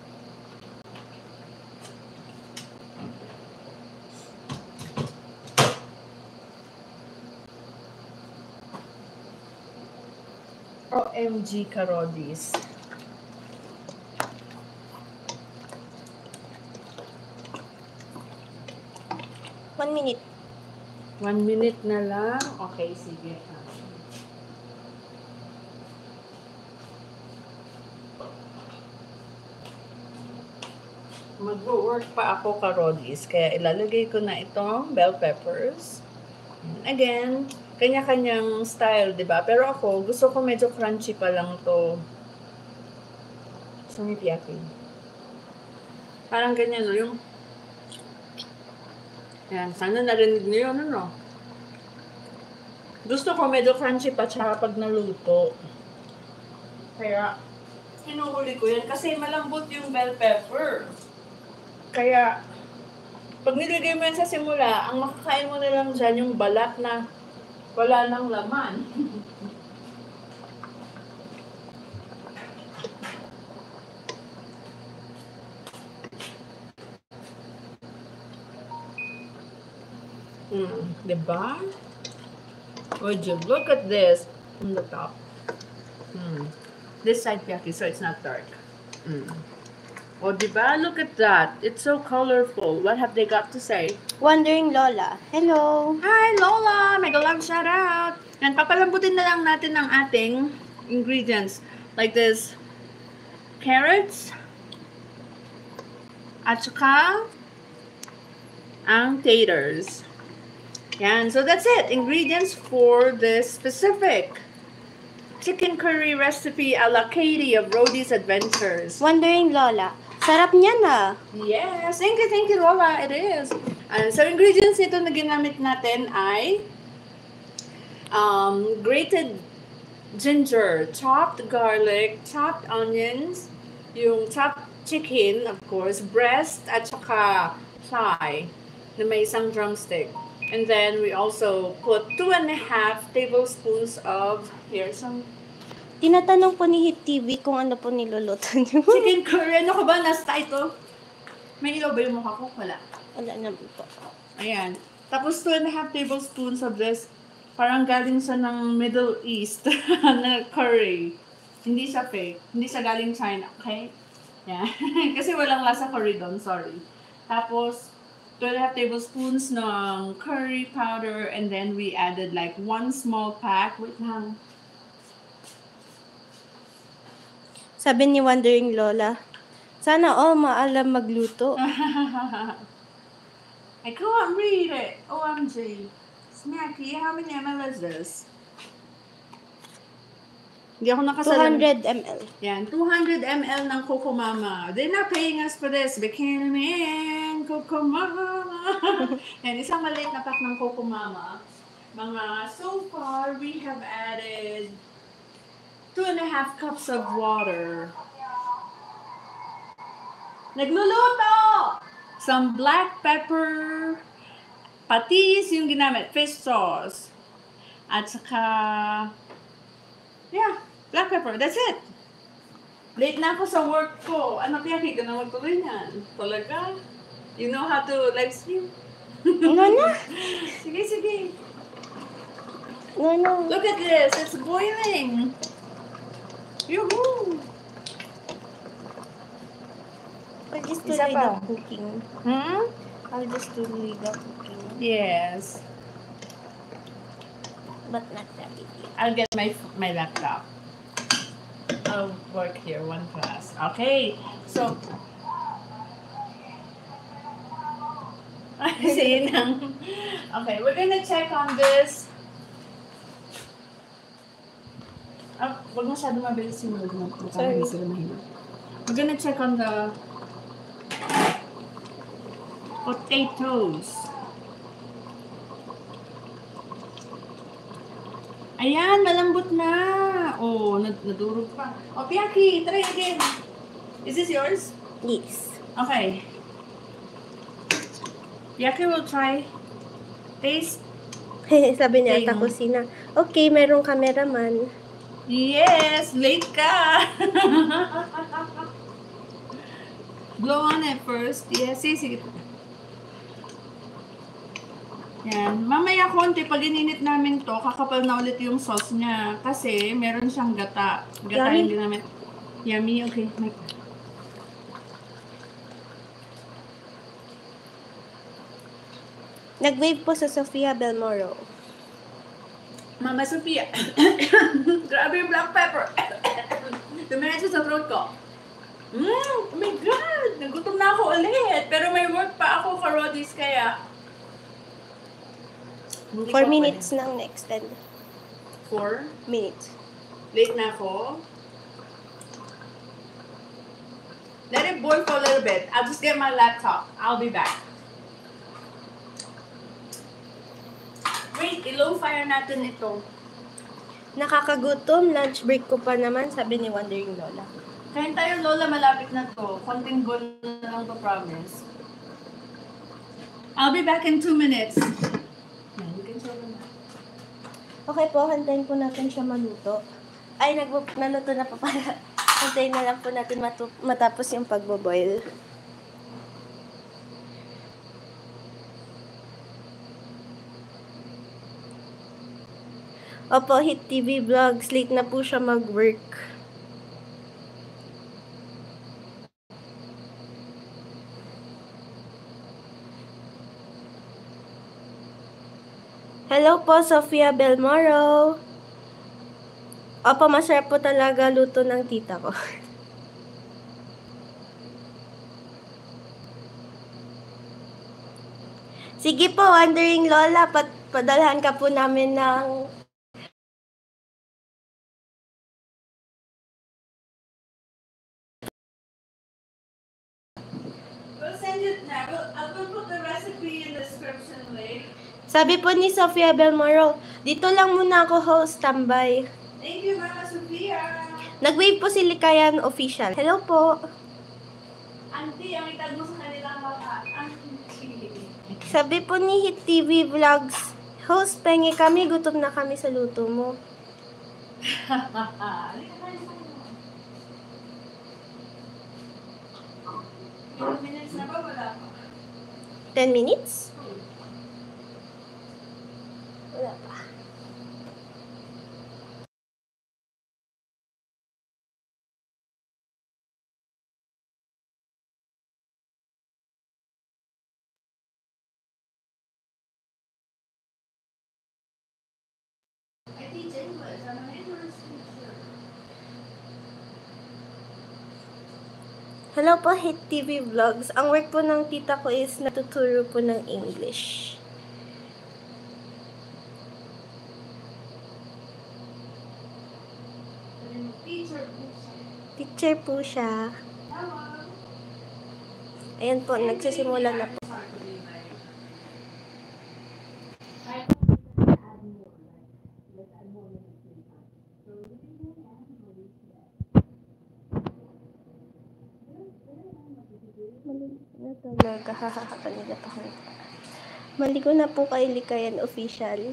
OMG Karodis. One minute. 1 minute na lang. Okay, sige. Mag-work pa ako, Karodis. Kaya ilalagay ko na itong bell peppers. Again, kanya-kanyang style, di ba? Pero ako, gusto ko medyo crunchy pa lang to. Sumipiyaki. Parang ganyan, no? Yung yan, sana narinig niyo yun, ano? Gusto ko medyo crunchy pa tsaka pag naluto. Kaya, hinuhuli ko yan kasi malambot yung bell pepper. Kaya, pag nilagay mo yan sa simula, ang makakain mo na lang dyan yung balat na wala nang laman. Diba? Would you look at this on the top? This side piyaki, so it's not dark. Oh, diba? Look at that. It's so colorful. What have they got to say? Wondering Lola. Hello. Hi, Lola! Mega love shout out! And papalambutin na lang natin ang ating ingredients. Like this. Carrots. At saka ang taters. Yan. So that's it. Ingredients for this specific chicken curry recipe a la Katie of Rhodie's Adventures. Wondering Lola. Sarap niya na. Yes. Thank you, Lola. It is. So, ingredients nito na ginamit natin ay grated ginger, chopped garlic, chopped onions, yung chopped chicken, of course, breast, at saka thigh na may isang drumstick. And then, we also put 2.5 tablespoons of, here's some Tinatanong po ni Hit TV kung ano po niluluto niyo. chicken curry. Ano ka ba? Nasta ito? May ilaw ba yung mukha ko? Wala. Wala naman po. Ayan. Tapos 2.5 tablespoons of this. Parang galing sa ng Middle East na curry. Hindi siya fake. Hindi siya galing China. Okay? Yeah. Kasi walang lasa curry doon. Sorry. Tapos 2.5 tablespoons ng curry powder. And then we added like 1 small pack. Wait lang. Sabi ni Wondering Lola, sana all maalam magluto. I can't read it. OMG. Snacky, how many ml is this? Hindi ako nakasalam. 200 ml. Yan, 200 ml ng Coco Mama. They're not paying us for this. Bikini Man, Coco Mama. Yan, isang maliit na pack ng Coco Mama. So far, we have added 2.5 cups of water. Nagluluto! Some black pepper, patis yung ginamit, fish sauce. At saka, yeah, black pepper. That's it. Late na ako sa work ko. Ano kaya ka na magtuloy niyan? Talaga? You know how to live stream? Ano na? Sige. No. Look at this. It's boiling. Yoo-hoo! I'll just do Isa pa. the cooking. I'll just do the cooking. Yes. But not that big. I'll get my laptop. I'll work here, one class. Okay. So, okay, we're gonna check on this. Wag masyado mabilis yung load mo. Sorry. We're gonna check on the Potatoes. Ayan, malambot na. Oh, nadurog pa. Oh, Piaki, try again. Is this yours? Yes. Okay. Piaki will try. Taste. Sabi niya, Tingnan. tapos na. Okay, merong cameraman. Yes, late ka. Blow on it first. Yes, sige. Yan. Mamaya konti, pag ininit namin to, kakapal na ulit yung sauce niya. Kasi meron siyang gata. Gata Yummy. hindi namin. Yummy, okay. Nag-wave po sa Sofia Belmoro. Mama Sofia. Grabe yung black pepper. Dumiretso sa throat ko. Oh my God! Nagutom na ako ulit. Pero may work pa ako for Roddy's kaya. 4 minutes nang next. 10 4? minutes. Late na ako. Let it boil for a little bit. I'll just get my laptop. I'll be back. Wait, i-low fire natin ito. Nakakagutom. Lunch break ko pa naman, sabi ni Wondering Lola. Kain tayo, Lola, malapit na to. Konting bowl na lang to, promise. I'll be back in 2 minutes. You can show them that. Okay po, hantayin po natin siya maluto. Ay, naluto na po pala. Hantayin na lang po natin matapos yung pagboboil. Opo, Hit TV Vlogs. Late na po siya mag-work. Hello po, Sofia Belmoro. Opo, masarap po talaga luto ng tita ko. Sige po, Wondering Lola, padalhan ka po namin ng We'll send it now. I will put the recipe in the description link. Sabi po ni Sofia Belmoro, dito lang muna ako host, tambay. Thank you, Mama Sofia. Nag-wave po si Likayan Official. Hello po. Auntie, ang itag mo sa kanilang mga auntie. Sabi po ni Hit TV Vlogs, host, pengi kami, gutom na kami sa luto mo. Ilang minutes na ba? Wala pa. 10 minutes? Wala pa. I teach English. I'm an English teacher. Hello po, Hit TV Vlogs. Ang work po ng tita ko is natuturo po ng English. Teacher po siya. Ayan po, nagsisimula na po. Maligo na po kay Likayan Official.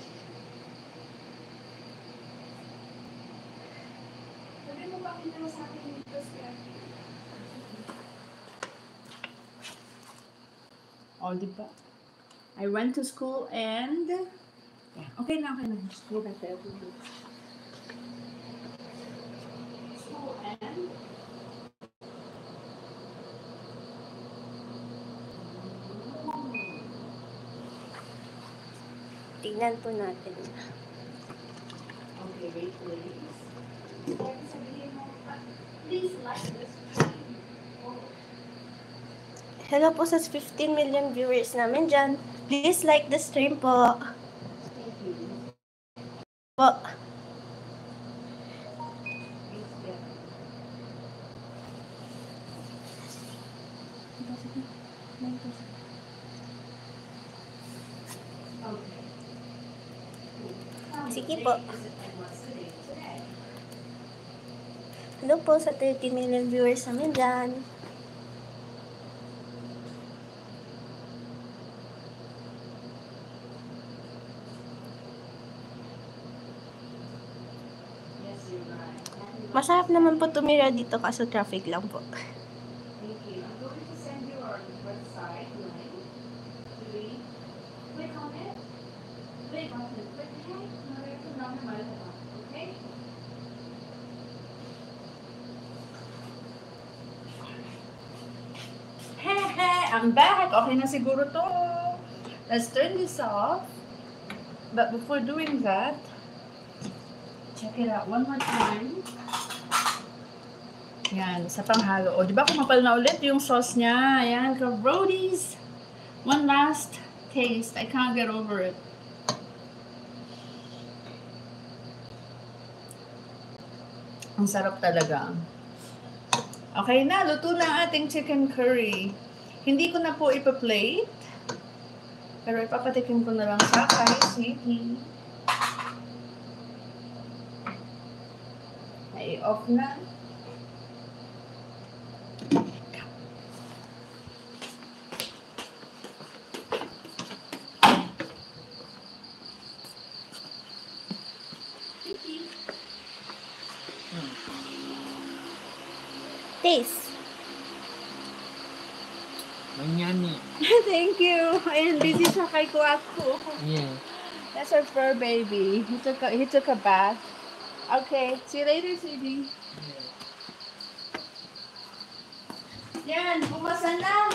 Oh, diba? I went to school and... Yeah. Okay na. Just go back there. School and... Tignan po natin. Okay, wait please. Please like this. Hello po sa 15 million viewers namin dyan. Please like the stream po. Thank you. Po. Sige po. Hello po sa 30 million viewers namin dyan. Masarap naman po tumira dito kaso traffic lang po. Thank you. I'm going to send you our website link. Click on it. Click on it. Click it. Okay? Hehe, I'm back. Okay na siguro to. Let's turn this off. But before doing that, check it out one more time. Yan, sa panghalo. O, di ba kumapal na ulit yung sauce niya? Yan, Roadies. One last taste. I can't get over it. Ang sarap talaga. Okay na, luto na ang ating chicken curry. Hindi ko na po ipa-plate. Pero ipapatikim ko na lang siya kahit sweetie. Ay, off na. Taste. Manyani. Thank you. Ayan, busy siya kay Kuwaku. Yeah. That's our fur baby. He took a bath. Okay, see you later, sweetie. Yan, bumasa na.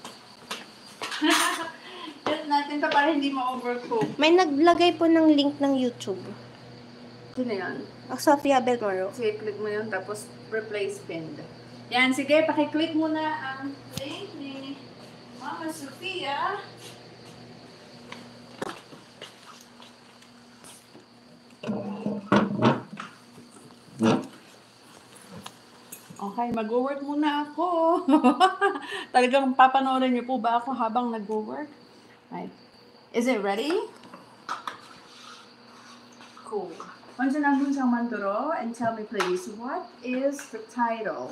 Yan natin pa para hindi ma-overcook. May naglagay po ng link ng YouTube. Sino yan? Sofia Belmoro. Sige, click mo yun, tapos replace pinned. Yan, sige, pakiclick mo na ang link ni Mama Sofia. Okay, mag-work muna ako. Talagang papanoorin niyo po ba ako habang nag-work? Right. Is it ready? Cool. Once you're dun sa Manduro, and tell me please, what is the title?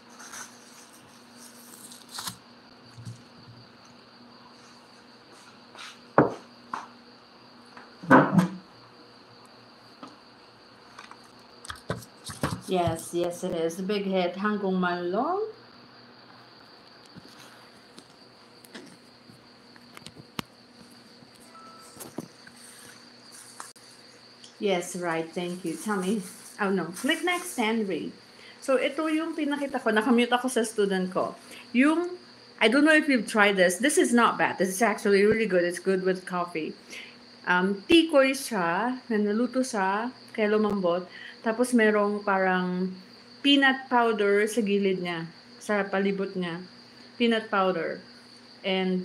Yes, yes it is. The big hit, Hanggang Malong. Yes, right. Thank you. Tell me. Oh, no. Click next and read. So, ito yung pinakita ko. Nakamute ako sa student ko. Yung, I don't know if you've tried this. This is not bad. This is actually really good. It's good with coffee. Tikoy siya, na naluto siya, kaya lumambot. Tapos merong parang peanut powder sa gilid niya, sa palibot niya. Peanut powder. And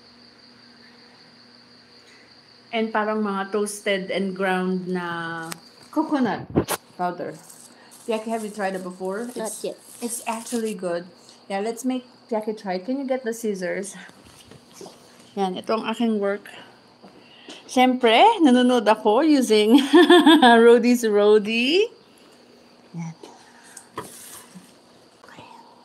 parang mga toasted and ground na coconut powder. Piaki, have you tried it before? Not yet. It's actually good. Yeah, let's make Piaki try. Can you get the scissors? Yan, ito ang aking work. Siyempre, nanonood ako using Roadie's Roadie. Yan. Okay.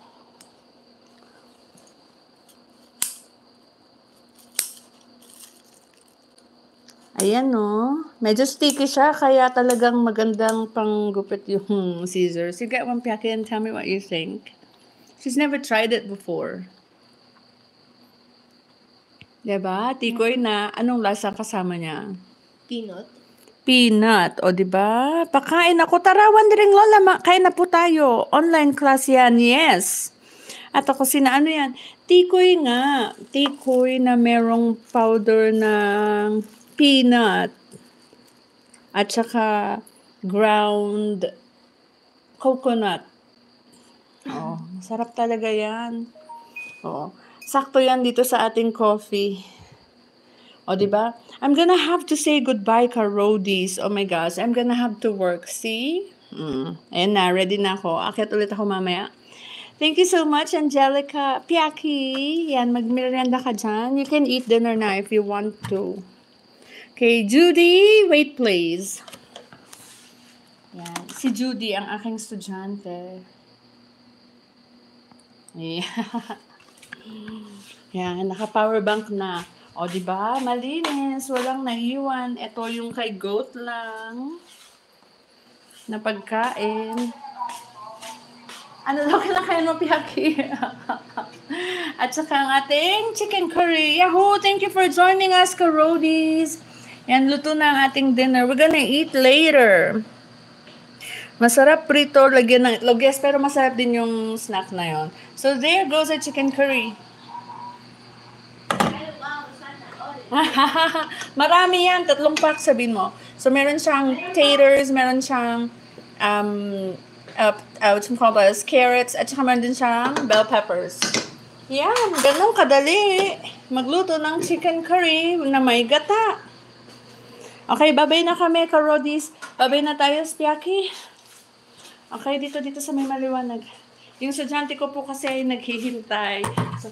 Ayan, no. Medyo sticky siya, kaya talagang magandang panggupit yung scissors. You get one, Piaki, and tell me what you think. She's never tried it before. Diba? Tikoy na, anong lasa kasama niya? Peanut. Peanut. O, diba? Pakain ako. Tara, wandering lola, kain na po tayo. Online class yan. Yes. At ako, ano yan? Tikoy nga. Tikoy na merong powder ng peanut. At saka ground coconut. Oh, masarap talaga yan. Oh. Sakto yan dito sa ating coffee. O, diba? I'm gonna have to say goodbye, ka Roadies. Oh my gosh, I'm gonna have to work. See? Ayan na, ready na ako. Akit ulit ako mamaya. Thank you so much, Angelica. Piaki, yan, magmerienda ka dyan. You can eat dinner na if you want to. Okay, Judy, wait please. Yan. Si Judy, ang aking estudyante. Yeah. Yan, naka-powerbank na. O, di ba? Malinis, walang naiwan. Ito yung kay Goat lang na pagkain. Ano daw kinakain mo, Piaki? At saka ang ating chicken curry. Yahoo! Thank you for joining us, Karodies. Yan, luto na ang ating dinner. We're gonna eat later. Masarap prito, lagyan ng itlog. Yes, pero masarap din yung snack na yon. So, there goes our chicken curry. Marami yan. 3 pack, sabihin mo. So, meron siyang taters, meron siyang what you call this, carrots, at saka meron din siyang bell peppers. Yan, ganun kadali. Magluto ng chicken curry na may gata. Okay, babay na kami, Karodis. Babay na tayo, Spiaki. Okay, dito sa may maliwanag. Yung estudyante ko po kasi ay naghihintay. So,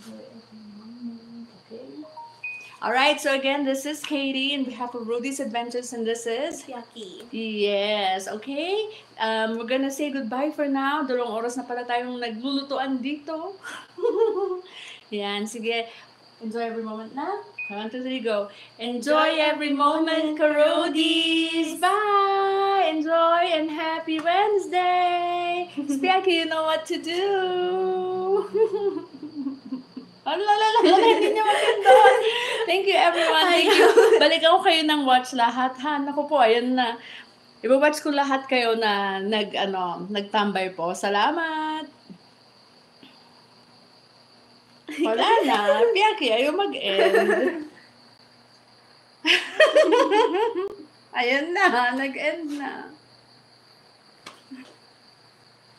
alright, so again, this is Katie on behalf of Rudy's Adventures, and this is Yaki. Yes, okay. We're gonna say goodbye for now. 2 oras na pala tayong naglulutuan dito. Yan, sige. Enjoy every moment na. 1, 2, 3, go. Enjoy every moment, Karodies. Bye! Enjoy and happy Wednesday. Spiaki, you know what to do. Hindi niyo magandaan. Thank you, everyone. Thank you. Balikan ko kayo ng watch lahat. Ha, naku po, ayan na. Iba-watch ko lahat kayo na nagtambay po. Salamat. Wala na. Piaki, ayaw mag-end. Ayan na, nag-end na.